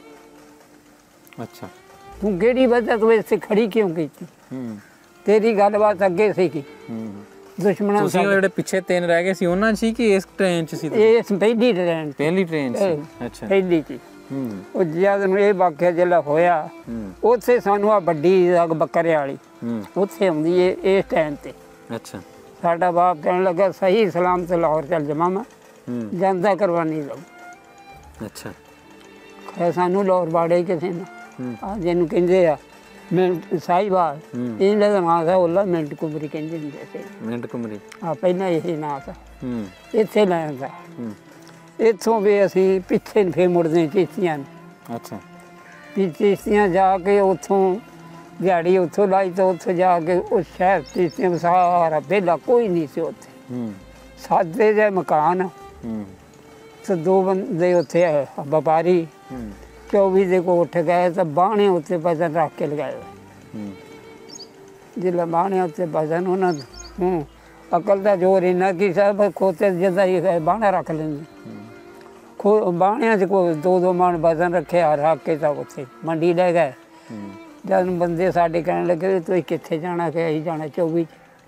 Speaker 2: ਅੱਛਾ
Speaker 1: ਤੂੰ ਕਿਹੜੀ ਵਜ੍ਹਾ ਤੂੰ ਇੱਥੇ ਖੜੀ ਕਿਉਂ ਕੀਤੀ?
Speaker 2: ਹੂੰ
Speaker 1: ਤੇਰੀ ਗੱਲਬਾਤ ਅੱਗੇ ਸੀ ਕਿ
Speaker 2: ਹੂੰ
Speaker 1: ਦੁਸ਼ਮਣਾਂ
Speaker 2: ਤੁਸੀਂ ਉਹ ਜਿਹੜੇ ਪਿੱਛੇ ਤਿੰਨ ਰਹਿ ਗਏ ਸੀ ਉਹਨਾਂ 'ਚ ਸੀ ਕਿ ਇਸ ਟ੍ਰੇਨ 'ਚ ਸੀ?
Speaker 1: ਇਹ ਪਹਿਲੀ ਟ੍ਰੇਨ
Speaker 2: ਪਹਿਲੀ ਟ੍ਰੇਨ ਸੀ। ਅੱਛਾ
Speaker 1: ਪਹਿਲੀ ਸੀ।
Speaker 2: ਹੂੰ
Speaker 1: ਉਹ ਜਦ ਨੂੰ ਇਹ ਵਾਕਿਆ ਜਿਹੜਾ ਹੋਇਆ
Speaker 2: ਹੂੰ
Speaker 1: ਉੱਥੇ ਸਾਨੂੰ ਆ ਵੱਡੀ ਅੱਗ ਬੱਕਰੇ ਵਾਲੀ
Speaker 2: ਹੂੰ
Speaker 1: ਉੱਥੇ ਆਉਂਦੀ ਏ ਇਸ ਟਾਈਮ ਤੇ।
Speaker 2: ਅੱਛਾ
Speaker 1: ਸਾਡਾ ਬਾਪ ਕਹਿਣ ਲੱਗਾ ਸਹੀ ਸਲਾਮਤ ਲਾਹੌਰ ਚੱਲ ਜਾਵਾਂ ਮੈਂ
Speaker 2: ਹੂੰ
Speaker 1: ਜਾਂਦਾ ਕਰਵਾਨੀ ਲਊ।
Speaker 2: ਅੱਛਾ
Speaker 1: ਖੈਰ ਸਾਨੂੰ ਲਾਹੌਰ ਬਾੜੇ ਕਿਸੇ ਨੇ
Speaker 2: ਹੂੰ
Speaker 1: ਆ ਜਿਹਨੂੰ ਕਹਿੰਦੇ ਆ ਮਿੰਟ ਸਾਹਿਬਾਲ ਇਹਨਾਂ ਦਾ ਨਾਂ ਸੀ ਉਹਲਾ ਮਿੰਟ ਕੁਮਰੀ ਕਹਿੰਦੇ ਹੁੰਦੇ ਸੀ।
Speaker 2: ਮਿੰਟ ਕੁਮਰੀ
Speaker 1: ਆ ਪਹਿਲਾਂ ਇਹ ਨਾਂ ਸੀ।
Speaker 2: ਹੂੰ
Speaker 1: ਇੱਥੇ ਲੈ ਆਉਂਦਾ
Speaker 2: ਹੂੰ
Speaker 1: ਇੱਥੋਂ ਵੀ ਅਸੀਂ ਪਿੱਛੇ ਨੂੰ ਫੇਰ ਮੁੜਦੇ ਚੀਤੀਆਂ ਨੂੰ।
Speaker 2: ਅੱਛਾ
Speaker 1: ਵੀ ਚੀਤੀਆਂ ਜਾ ਕੇ ਉੱਥੋਂ ਦਿਹਾੜੀ ਉੱਥੋਂ ਲਾਈ ਤਾਂ ਉੱਥੋਂ ਜਾ ਕੇ ਉਹ ਸ਼ਹਿਰ ਚੀਤੀਆਂ ਸਾਰਾ ਵਿਹਲਾ ਕੋਈ ਨਹੀਂ ਸੀ ਉੱਥੇ।
Speaker 2: ਹੂੰ
Speaker 1: ਸਾਦੇ ਜਿਹੇ ਮਕਾਨ
Speaker 2: ਹੂੰ
Speaker 1: ਤੇ ਦੋ ਬੰਦੇ ਉੱਥੇ ਵਪਾਰੀ
Speaker 2: ਹੂੰ
Speaker 1: ਚੌਵੀ ਦੇ ਕੋ ਉੱਠ ਗਏ ਤਾਂ ਬਾਣੇ ਉੱਤੇ ਵਜ਼ਨ ਰੱਖ ਕੇ ਲਗਾਏ।
Speaker 2: ਹੂੰ
Speaker 1: ਜਿਹੜਾ ਬਾਣੇ ਉੱਤੇ ਵਜ਼ਨ ਉਹਨਾਂ ਹੂੰ ਅਕਲ ਦਾ ਜ਼ੋਰ ਇੰਨਾ ਕਿ ਸਭ ਖੋਤੇ ਜਿੱਦਾਂ ਹੀ ਬਾਣਾ ਰੱਖ ਲੈਂਦੇ ਖੋ ਬਾਣਿਆਂ 'ਚ ਕੋਈ ਦੋ ਦੋ ਮਣ ਵਜ਼ਨ ਰੱਖਿਆ ਰੱਖ ਕੇ ਤਾਂ ਉੱਥੇ ਮੰਡੀ ਲੈ ਗਏ। ਜਦ ਬੰਦੇ ਸਾਡੇ ਕਹਿਣ ਲੱਗੇ ਤੁਸੀਂ ਕਿੱਥੇ ਜਾਣਾ ਕਿ ਅਸੀਂ ਜਾਣਾ ਚੌਵੀ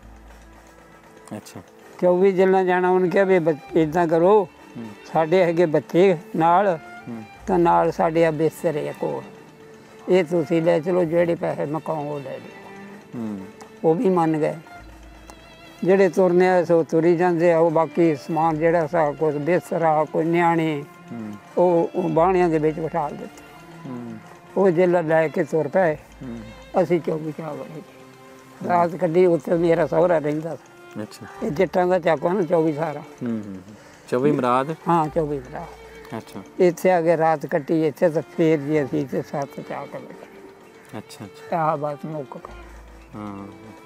Speaker 1: 'ਚ।
Speaker 2: ਅੱਛਾ
Speaker 1: ਚੌਵੀ ਜਿੱਲਾਂ ਜਾਣਾ ਉਹਨੇ ਕਿਹਾ ਵੀ ਇੱਦਾਂ ਕਰੋ ਸਾਡੇ ਹੈਗੇ ਬੱਚੇ ਨਾਲ ਤਾਂ ਨਾਲ ਸਾਡੇ ਆ ਬਿਸਤਰੇ ਆ ਕੋਲ ਇਹ ਤੁਸੀਂ ਲੈ ਚਲੋ ਜਿਹੜੇ ਪੈਸੇ ਮਕਾਓ ਉਹ ਲੈ ਲਿਓ। ਉਹ ਵੀ ਮੰਨ ਗਏ। ਜਿਹੜੇ ਤੁਰਨੇ ਆ ਸੋ ਤੁਰੀ ਜਾਂਦੇ ਆ ਉਹ ਬਾਕੀ ਸਮਾਨ ਜਿਹੜਾ ਸਾ ਕੋਈ ਬਿਸਤਰਾ ਕੋਈ ਨਿਆਣੇ ਉਹ ਉਹ ਬਾਣਿਆਂ ਦੇ ਵਿੱਚ ਬਿਠਾ ਦਿੱਤੇ। ਉਹ ਜਿੱਲਾ ਲੈ ਕੇ ਤੁਰ ਪਏ। ਅਸੀਂ ਚੌਵੀ ਚ ਆ ਗਏ ਰਾਤ ਕੱਢੀ। ਉੱਥੇ ਮੇਰਾ ਸਹੁਰਾ ਰਹਿੰਦਾ ਸੀ।
Speaker 2: ਅੱਛਾ
Speaker 1: ਇਹ ਜੱਟਾਂ ਦਾ ਚੱਕ ਨਾ ਚੌਵੀ ਸਾਰਾ।
Speaker 2: ਚੌਵੀ ਮਰਾਦ ਹਾਂ
Speaker 1: ਚੌਵੀ ਮਰਾਦ।
Speaker 2: ਅੱਛਾ
Speaker 1: ਇੱਥੇ ਆ ਕੇ ਰਾਤ ਕੱਟੀ ਇੱਥੇ ਤਾਂ ਫੇਰ ਜੀ ਅਸੀਂ ਤੇ ਸੱਤ ਚ ਆ ਕੇ ਲੱਗੇ।
Speaker 2: ਅੱਛਾ ਅੱਛਾ
Speaker 1: ਆਹ ਬਾਤ ਮੁੱਕ ਗਈ।
Speaker 2: ਹਾਂ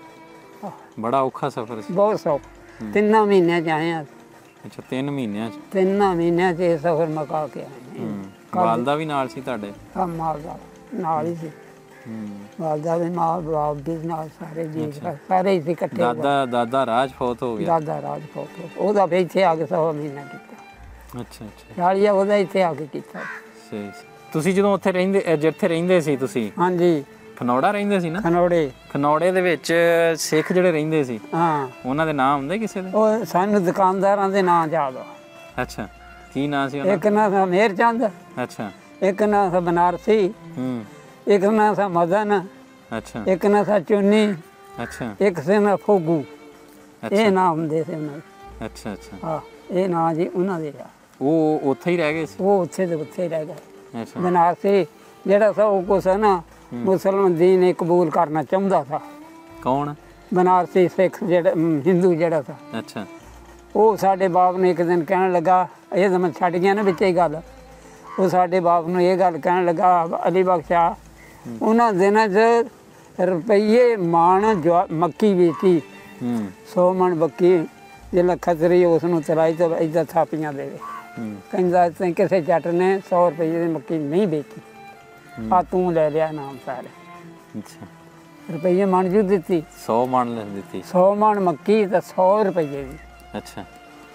Speaker 2: ਬੜਾ ਔਖਾ ਸਫ਼ਰ ਸੀ।
Speaker 1: ਬਹੁਤ ਸੌਖ ਤਿੰਨਾਂ ਮਹੀਨਿਆਂ ਚ ਆਏ ਆ।
Speaker 2: ਅੱਛਾ ਤਿੰਨ ਮਹੀਨਿਆਂ ਚ
Speaker 1: ਤਿੰਨਾਂ ਮਹੀਨਿਆਂ ਚ ਇਹ ਸਫ਼ਰ ਮੁਕਾ ਕੇ ਆਏ।
Speaker 2: ਵਾਲਦਾ ਵੀ ਨਾਲ ਸੀ ਤੁਹਾਡੇ?
Speaker 1: ਹਾਂ ਮਾਲਦਾ ਨਾਲ ਹੀ ਸੀ। ਵਾਲਦਾ ਵੀ ਮਾਲ ਬਾਪ ਵੀ ਨਾਲ ਸਾਰੇ ਜੀ ਸਾਰੇ ਹੀ ਸੀ ਇਕੱਠੇ।
Speaker 2: ਦਾਦਾ ਦਾਦਾ ਰਾਜ ਫੌਤ ਹੋ ਗਿਆ?
Speaker 1: ਦਾਦਾ ਰਾਜ ਫੌਤ ਉਹਦਾ ਵੀ ਇੱਥੇ ਆ ਕੇ ਸਵਾ ਮਹੀਨਾ ਕੀਤਾ।
Speaker 2: ਅੱਛਾ ਅੱਛਾ
Speaker 1: ਨਾਲੀਆ ਉਹਦਾ ਇੱਥੇ ਆ ਕੇ ਕੀਤਾ।
Speaker 2: ਸਹੀ। ਤੁਸੀਂ ਜਦੋਂ ਉੱਥੇ ਰਹਿੰਦੇ ਜਿੱਥੇ ਰਹਿੰਦੇ ਸੀ ਤੁਸੀਂ? ਹਾਂਜੀ ਖਨੌੜਾ ਰਹਿੰਦੇ ਸੀ ਨਾ? ਖਨੌੜੇ। ਖਨੌੜੇ ਦੇ ਵਿੱਚ ਸਿੱਖ ਜਿਹੜੇ ਰਹਿੰਦੇ ਸੀ ਹਾਂ ਉਹਨਾਂ ਦੇ ਨਾਂ ਹੁੰਦੇ ਕਿਸੇ ਦੇ?
Speaker 1: ਉਹ ਸਾਨੂੰ ਦੁਕਾਨਦਾਰਾਂ ਦੇ ਨਾਂ ਯਾਦ ਆ।
Speaker 2: ਅੱਛਾ ਕੀ ਨਾਂ ਸੀ ਉਹਨਾਂ?
Speaker 1: ਇੱਕ ਨਾਂ ਸੀ ਮੇਰ ਚੰਦ।
Speaker 2: ਅੱਛਾ
Speaker 1: ਇੱਕ ਨਾਂ ਸੀ ਬਨਾਰਸੀ। ਹੂੰ ਇੱਕ ਨਾਂ ਸੀ ਮਦਨ। ਅੱਛਾ ਇੱਕ ਨਾਂ ਸੀ ਚੁੰਨੀ। ਅੱਛਾ ਇੱਕ ਸੀ ਨਾ ਫੋਗੂ। ਇਹ ਨਾਂ ਹੁੰਦੇ ਸੀ ਉਹਨਾਂ ਦੇ।
Speaker 2: ਅੱਛਾ ਅੱਛਾ
Speaker 1: ਹਾਂ ਇਹ ਨਾਂ ਜੀ ਉਹਨਾਂ ਦੇ ਆ।
Speaker 2: ਉਹ ਉੱਥੇ ਹੀ ਰਹਿ ਗਏ ਸੀ?
Speaker 1: ਉਹ ਉੱਥੇ ਦੇ ਉੱਥੇ ਰਹਿ ਗਏ। ਅੱਛਾ ਬਨਾਰਸੀ ਜਿਹੜਾ ਸੀ ਉਹ ਕੁਛ ਨਾ ਮੁਸਲਮਾਨ ਦੀਨ ਇਹ ਕਬੂਲ ਕਰਨਾ ਚਾਹੁੰਦਾ ਸੀ।
Speaker 2: ਕੌਣ?
Speaker 1: ਬਨਾਰਸੀ ਸਿੱਖ ਜਿਹੜਾ ਹਿੰਦੂ ਜਿਹੜਾ ਸੀ।
Speaker 2: ਅੱਛਾ
Speaker 1: ਉਹ ਸਾਡੇ ਬਾਪ ਨੂੰ ਇੱਕ ਦਿਨ ਕਹਿਣ ਲੱਗਾ ਇਹ ਤਾਂ ਮੈਂ ਛੱਡ ਗਿਆ ਨਾ ਵਿੱਚ ਇਹ ਗੱਲ। ਉਹ ਸਾਡੇ ਬਾਪ ਨੂੰ ਇਹ ਗੱਲ ਕਹਿਣ ਲੱਗਾ ਅਲੀ ਬਖਸ਼ਾ ਉਹਨਾਂ ਦਿਨਾਂ 'ਚ ਰੁਪਈਏ ਮਾਣ ਜਵਾ ਮੱਕੀ ਵੇਚੀ ਸੌ ਮਣ ਬੱਕੀ ਜਿਹੜਾ ਖਤਰੀ ਉਸ ਨੂੰ ਤਰਾਈ ਤੋਂ ਇੱਦਾਂ ਥਾਪੀਆਂ ਦੇਵੇ। ਕਹਿੰਦਾ ਕਿਸੇ ਜੱਟ ਨੇ ਸੌ ਰੁਪਈਏ ਦੀ ਮੱਕੀ ਨਹੀਂ ਵੇਚੀ ਆ ਤੂੰ ਲੈ ਲਿਆ ਨਾਮ ਸਾਰੇ। ਅੱਛਾ ਰੁਪਈਏ ਮਣ ਜੂ ਦਿੱਤੀ? ਸੌ ਮਣ ਲੈ ਦਿੱਤੀ। ਸੌ ਮਣ ਮੱਕੀ ਤਾਂ ਸੌ ਰੁਪਈਏ ਦੀ। ਅੱਛਾ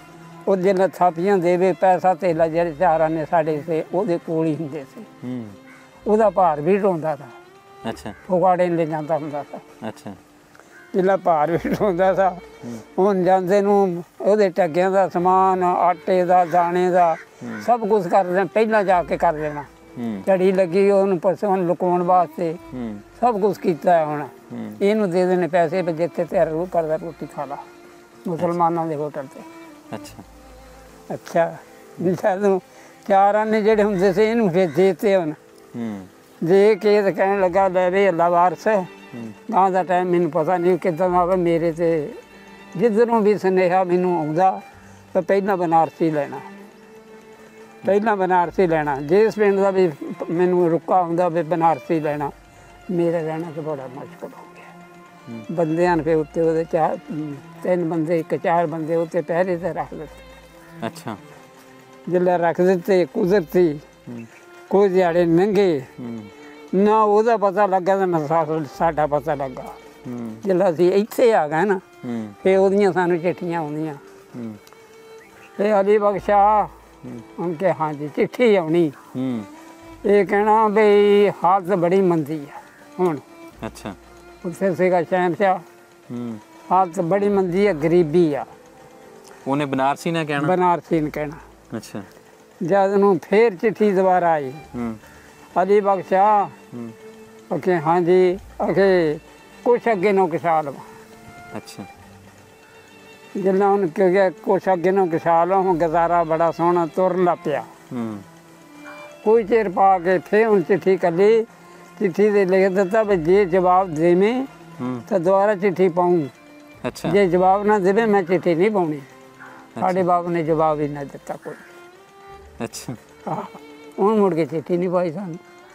Speaker 1: ਉਹ ਜਿਹੜਾ ਥਾਪੀਆਂ ਦੇਵੇ ਪੈਸਾ ਧੇਲਾ ਜਿਹੜੇ ਚਾਰਾਂ ਨੇ ਸਾਡੇ ਸੇ ਉਹਦੇ ਕੋਲ ਹੀ ਹੁੰਦੇ ਸੀ।
Speaker 2: ਹੂੰ
Speaker 1: ਉਹਦਾ ਭਾਰ ਵੀ ਢੋਂਦਾ ਤਾ।
Speaker 2: ਅੱਛਾ
Speaker 1: ਫਗਵਾੜੇ ਨੂੰ ਲੈ ਜਾਂਦਾ ਹੁੰਦਾ ਸੀ।
Speaker 2: ਅੱਛਾ
Speaker 1: ਜਿਹੜਾ ਭਾਰ ਵੀ ਢੋਂਦਾ ਸੀ ਹੁਣ ਜਾਂਦੇ ਨੂੰ ਉਹਦੇ ਟੱਗਿਆਂ ਦਾ ਸਮਾਨ, ਆਟੇ ਦਾ, ਦਾਣੇ ਦਾ ਸਭ ਕੁਝ ਕਰ ਦੇਣਾ, ਪਹਿਲਾਂ ਜਾ ਕੇ ਕਰ ਦੇਣਾ। ਝੜੀ ਲੱਗੀ ਉਹਨੂੰ ਪਸ਼ੂਆਂ ਨੂੰ ਲੁਕਾਉਣ ਵਾਸਤੇ ਸਭ ਕੁਝ ਕੀਤਾ ਹੈ। ਹੁਣ ਇਹਨੂੰ ਦੇ ਦੇਣੇ ਪੈਸੇ ਵੀ ਜਿੱਥੇ ਤਿਆਰ ਰੂ ਕਰਦਾ ਰੋਟੀ ਖਾ ਲਾ ਮੁਸਲਮਾਨਾਂ ਦੇ ਹੋਟਲ ਤੇ।
Speaker 2: ਅੱਛਾ
Speaker 1: ਅੱਛਾ ਜਦੋਂ ਚਾਰ ਆਨੇ ਜਿਹੜੇ ਹੁੰਦੇ ਸੀ ਇਹਨੂੰ ਫਿਰ ਦੇਤੇ ਹੁਣ ਦੇ ਕੇ ਤੇ ਕਹਿਣ ਲੱਗਾ ਲੈ ਵੀ ਅੱਲਾ ਵਾਰਸ ਗਾਂ ਦਾ ਟਾਈਮ ਮੈਨੂੰ ਪਤਾ ਨਹੀਂ ਕਿੱਦਾਂ ਦਾ ਮੇਰੇ ਤੇ ਜਿੱਧਰੋਂ ਵੀ ਸੁਨੇਹਾ ਮੈਨੂੰ ਆਉਂਦਾ ਤਾਂ ਪਹਿਲਾਂ ਬਨਾਰਸੀ ਲੈਣਾ, ਪਹਿਲਾਂ ਬਨਾਰਸੀ ਲੈਣਾ। ਜਿਸ ਪਿੰਡ ਦਾ ਵੀ ਮੈਨੂੰ ਰੁਕਾ ਆਉਂਦਾ ਵੀ ਬਨਾਰਸੀ ਲੈਣਾ, ਮੇਰਾ ਰਹਿਣਾ ਤਾਂ ਬੜਾ ਮੁਸ਼ਕਲ ਹੋ ਗਿਆ। ਬੰਦਿਆਂ ਨੇ ਫਿਰ ਉੱਤੇ ਉਹਦੇ ਚਾਰ ਤਿੰਨ ਬੰਦੇ ਇੱਕ ਚਾਰ ਬੰਦੇ ਉੱਤੇ ਪਹਿਰੇ ਤੇ ਰੱਖ ਦਿੱਤੇ।
Speaker 2: ਅੱਛਾ
Speaker 1: ਜਿੱਲੇ ਰੱਖ ਦਿੱਤੇ ਕੁਦਰਤੀ ਕੋਈ ਦਿਹਾੜੇ ਲੰਘੇ ਨਾ ਉਹਦਾ ਪਤਾ ਲੱਗਾ ਤੇ ਨਾ ਸਾਡਾ ਪਤਾ ਲੱਗਾ। ਜਿੱਲੇ ਅਸੀਂ ਇੱਥੇ ਆ ਗਏ ਨਾ ਫਿਰ ਉਹਦੀਆਂ ਸਾਨੂੰ ਚਿੱਠੀਆਂ ਆਉਂਦੀਆਂ ਤੇ ਅਲੀ ਬਖਸ਼ਾ ਹੁਣ ਕਿ ਹਾਂਜੀ ਚਿੱਠੀ ਆਉਣੀ ਇਹ ਕਹਿਣਾ ਬਈ ਹਾਲਤ ਬੜੀ ਮੰਦੀ ਆ ਹੁਣ।
Speaker 2: ਅੱਛਾ
Speaker 1: ਉੱਥੇ ਸੀਗਾ ਸ਼ਹਿਨਸ਼ਾਹ, ਹਾਲਤ ਬੜੀ ਮੰਦੀ ਆ, ਗਰੀਬੀ ਆ।
Speaker 2: ਉਹਨੇ ਬਨਾਰਸੀ ਨੇ ਕਹਿਣਾ,
Speaker 1: ਬਨਾਰਸੀ ਨੇ ਕਹਿਣਾ।
Speaker 2: ਅੱਛਾ
Speaker 1: ਜਦ ਨੂੰ ਫੇਰ ਚਿੱਠੀ ਦੁਬਾਰਾ ਆਈ ਅਲੀ ਬਖਸ਼ਾ ਅਖੇ ਹਾਂਜੀ ਅਖੇ ਕੁਛ ਅੱਗੇ ਨੂੰ ਕਿਸਾ ਲਵਾਂ।
Speaker 2: ਅੱਛਾ
Speaker 1: ਜਿੰਨਾ ਹੁਣ ਕਿ ਕੁਛ ਅੱਗੇ ਨੂੰ ਕਿਸਾ ਲਵਾਂ ਹੁਣ ਗੁਜ਼ਾਰਾ ਬੜਾ ਸੋਹਣਾ ਤੁਰਨ ਲੱਗ ਪਿਆ। ਕੋਈ ਚਿਰ ਪਾ ਕੇ ਫੇਰ ਹੁਣ ਚਿੱਠੀ ਕੱਲੀ, ਚਿੱਠੀ ਦੇ ਲਿਖ ਦਿੱਤਾ ਵੀ ਜੇ ਜਵਾਬ ਦੇਵੇਂ ਤਾਂ ਦੁਬਾਰਾ ਚਿੱਠੀ ਪਾਊਂ।
Speaker 2: ਅੱਛਾ
Speaker 1: ਜੇ ਜਵਾਬ ਨਾ ਦੇਵੇ ਮੈਂ ਚਿੱਠੀ ਨਹੀਂ ਪਾਉਣੀ। ਸਾਡੇ ਬਾਪ ਨੇ ਜਵਾਬ ਹੀ ਨਾ ਦਿੱਤਾ ਕੋਈ।
Speaker 2: ਅੱਛਾ
Speaker 1: ਹਾਂ ਹੁਣ ਮੁੜ ਕੇ ਚਿੱਠੀ ਨਹੀਂ ਪਾਈ ਸਾਨੂੰ।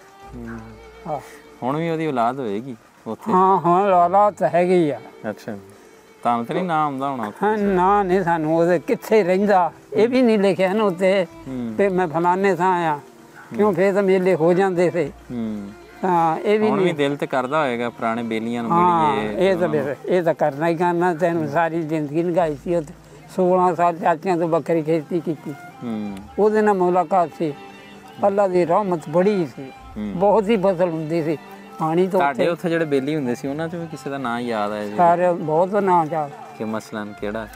Speaker 1: ਹਾਂ
Speaker 2: ਹੁਣ ਵੀ ਉਹਦੀ ਔਲਾਦ ਹੋਏਗੀ ਉੱਥੇ?
Speaker 1: ਹਾਂ ਹਾਂ ਔਲਾਦ ਤਾਂ ਹੈਗੀ ਆ।
Speaker 2: ਅੱਛਾ ਤੁਹਾਨੂੰ ਤਾਂ ਨਹੀਂ ਨਾਂ ਆਉਂਦਾ ਹੋਣਾ?
Speaker 1: ਹਾਂ ਨਾ ਨਹੀਂ ਸਾਨੂੰ ਉਹਦੇ ਕਿੱਥੇ ਰਹਿੰਦਾ ਇਹ ਵੀ ਨਹੀਂ ਲਿਖਿਆ ਨਾ ਉੱਤੇ ਵੀ ਮੈਂ ਫਲਾਣੇ ਥਾਂ ਆ, ਕਿਉਂ ਫੇਰ ਤਾਂ ਮੇਲੇ ਹੋ ਜਾਂਦੇ ਸੀ। ਹਾਂ ਇਹ ਵੀ
Speaker 2: ਨਹੀਂ ਦਿਲ ਤੇ ਕਰਦਾ ਹੋਏਗਾ ਪੁਰਾਣੇ ਬੇਲੀਆਂ ਨੂੰ
Speaker 1: ਮਿਲੀਏ। ਇਹ ਤਾਂ ਇਹ ਤਾਂ ਕਰਨਾ ਹੀ ਕਰਨਾ। ਤੈਨੂੰ ਸਾਰੀ ਜ਼ਿੰਦਗੀ ਲੰਘਾਈ ਸੀ ਉੱਥੇ, ਸੋਲਾਂ ਸਾਲ ਚਾਚਿਆਂ ਤੋਂ ਬੱਕਰੀ ਖੇਤੀ ਕੀਤੀ। ਉਹਦੇ ਨਾਲ ਮੁਲਾਕਾਤ ਸੀ। ਅੱਲਾ ਦੀ ਰਹਿਮਤ ਬੜੀ ਸੀ, ਬਹੁਤ ਹੀ ਫਸਲ ਹੁੰਦੀ ਸੀ। ਪਾਣੀ ਤੋਂ
Speaker 2: ਤੁਹਾਡੇ ਉੱਥੇ ਜਿਹੜੇ ਬੇਲੀ ਹੁੰਦੇ ਸੀ ਉਹਨਾਂ 'ਚ ਵੀ ਕਿਸੇ ਦਾ ਨਾਂ ਯਾਦ ਆਇਆ ਜੀ?
Speaker 1: ਸਾਰੇ ਬਹੁਤ ਨਾਂ ਯਾਦ
Speaker 2: ਕਿ ਮਸਲਨ ਕਿਹੜਾ?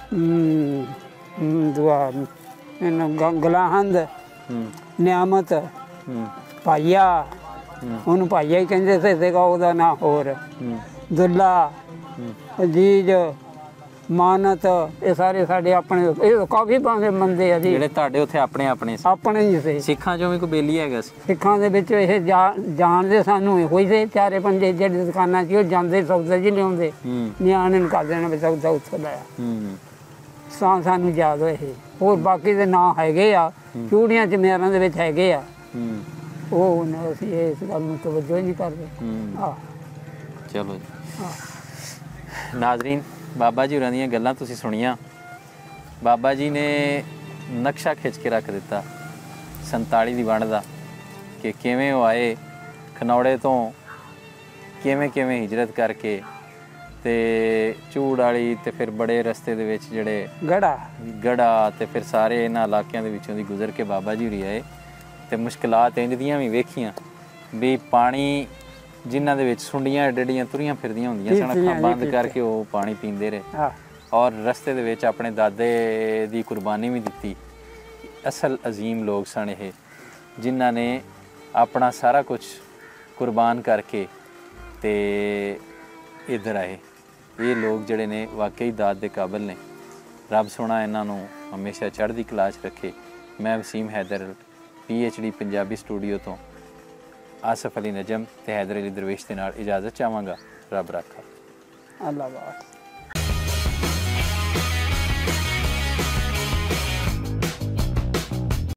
Speaker 1: ਦੁਆ ਇਹਨੂੰ ਗਲਾਹੰਦ, ਨਿਆਮਤ, ਭਾਈਆ, ਉਹਨੂੰ ਭਾਈਆ ਹੀ ਕਹਿੰਦੇ ਸੀ ਸੀਗਾ ਉਹਦਾ ਨਾਂ। ਹੋਰ ਦੁੱਲਾ, ਅਜੀਜ਼, ਮਾਨਤ, ਇਹ ਸਾਰੇ ਸਾਡੇ ਆਪਣੇ ਇਹ ਕਾਫੀ ਭਾਵੇਂ ਬੰਦੇ ਆ ਜੀ
Speaker 2: ਜਿਹੜੇ ਤੁਹਾਡੇ ਉੱਥੇ ਆਪਣੇ ਆਪਣੇ ਸੀ? ਆਪਣੇ
Speaker 1: ਹੀ ਸੀ।
Speaker 2: ਸਿੱਖਾਂ ਚੋਂ ਵੀ ਕੋਈ ਬੇਲੀ ਹੈਗਾ ਸੀ?
Speaker 1: ਸਿੱਖਾਂ ਦੇ ਵਿੱਚ ਇਹ ਜਾਣਦੇ ਸਾਨੂੰ ਇਹੋ ਹੀ ਸੀ। ਚਾਰੇ ਪੰਜੇ ਜਿਹੜੀ ਦੁਕਾਨਾਂ ਸੀ ਉਹ ਜਾਂਦੇ ਸੌਦਾ ਜੀ ਲਿਆਉਂਦੇ, ਨਿਆਣੇ ਨੂੰ ਕਰ ਦੇਣਾ ਵੀ ਸੌਦਾ ਉੱਥੋਂ ਲਾਇਆ। ਤਾਂ ਸਾਨੂੰ ਯਾਦ ਹੋਏ। ਹੋਰ ਬਾਕੀ ਦੇ ਨਾਂ ਹੈਗੇ ਆ, ਚੂੜੀਆਂ ਚਮੇਰਾਂ ਦੇ ਵਿੱਚ ਹੈਗੇ ਆ। ਉਹ ਅਸੀਂ ਇਸ ਗੱਲ ਨੂੰ ਤਵੱਜੋ ਹੀ ਨਹੀਂ ਕਰਦੇ। ਆਹ
Speaker 2: ਚਲੋ ਜੀ ਨਾਜ਼ਰੀਨ, ਬਾਬਾ ਜੀ ਹੋਰਾਂ ਦੀਆਂ ਗੱਲਾਂ ਤੁਸੀਂ ਸੁਣੀਆਂ। ਬਾਬਾ ਜੀ ਨੇ ਨਕਸ਼ਾ ਖਿੱਚ ਕੇ ਰੱਖ ਦਿੱਤਾ ਸੰਤਾਲੀ ਦੀ ਵੰਡ ਦਾ ਕਿ ਕਿਵੇਂ ਉਹ ਆਏ ਖਨੌੜੇ ਤੋਂ, ਕਿਵੇਂ ਕਿਵੇਂ ਹਿਜਰਤ ਕਰਕੇ ਤੇ ਝੂੜ ਵਾਲੀ ਤੇ ਫਿਰ ਬੜੇ ਰਸਤੇ ਦੇ ਵਿੱਚ ਜਿਹੜੇ ਗੜਾ ਗੜਾ ਤੇ ਫਿਰ ਸਾਰੇ ਇਹਨਾਂ ਇਲਾਕਿਆਂ ਦੇ ਵਿੱਚੋਂ ਦੀ ਗੁਜ਼ਰ ਕੇ ਬਾਬਾ ਜੀ ਹੋਰੀ ਆਏ। ਤੇ ਮੁਸ਼ਕਿਲਾਤ ਇੰਝ ਦੀਆਂ ਵੀ ਵੇਖੀਆਂ ਵੀ ਪਾਣੀ ਜਿਨ੍ਹਾਂ ਦੇ ਵਿੱਚ ਸੁੰਡੀਆਂ ਡੱਡੀਆਂ ਤੁਰੀਆਂ ਫਿਰਦੀਆਂ ਹੁੰਦੀਆਂ ਸਨ, ਅੱਖਾਂ ਬੰਦ ਕਰਕੇ ਉਹ ਪਾਣੀ ਪੀਂਦੇ ਰਹੇ ਔਰ ਰਸਤੇ ਦੇ ਵਿੱਚ ਆਪਣੇ ਦਾਦੇ ਦੀ ਕੁਰਬਾਨੀ ਵੀ ਦਿੱਤੀ। ਅਸਲ ਅਜ਼ੀਮ ਲੋਕ ਸਨ ਇਹ, ਜਿਨ੍ਹਾਂ ਨੇ ਆਪਣਾ ਸਾਰਾ ਕੁਝ ਕੁਰਬਾਨ ਕਰਕੇ ਤੇ ਇੱਧਰ ਆਏ। ਇਹ ਲੋਕ ਜਿਹੜੇ ਨੇ ਵਾਕਈ ਦਾਤ ਦੇ ਕਾਬਿਲ ਨੇ। ਰੱਬ ਸੋਹਣਾ ਇਹਨਾਂ ਨੂੰ ਹਮੇਸ਼ਾ ਚੜ੍ਹਦੀ ਕਲਾ 'ਚ ਰੱਖੇ। ਮੈਂ Waseem Haider P H D Punjabi studio ਤੋਂ ਆਸਫ ਅਲੀ ਨਜਮ ਤੇ ਹੈਦਰ ਅਲੀ ਦਰਵੇਸ਼ ਦੇ ਨਾਲ ਇਜਾਜ਼ਤ ਚਾਹਾਂਗਾ। ਰੱਬ ਰਾਖਾ। ਅੱਲਾ ਬਾਤ।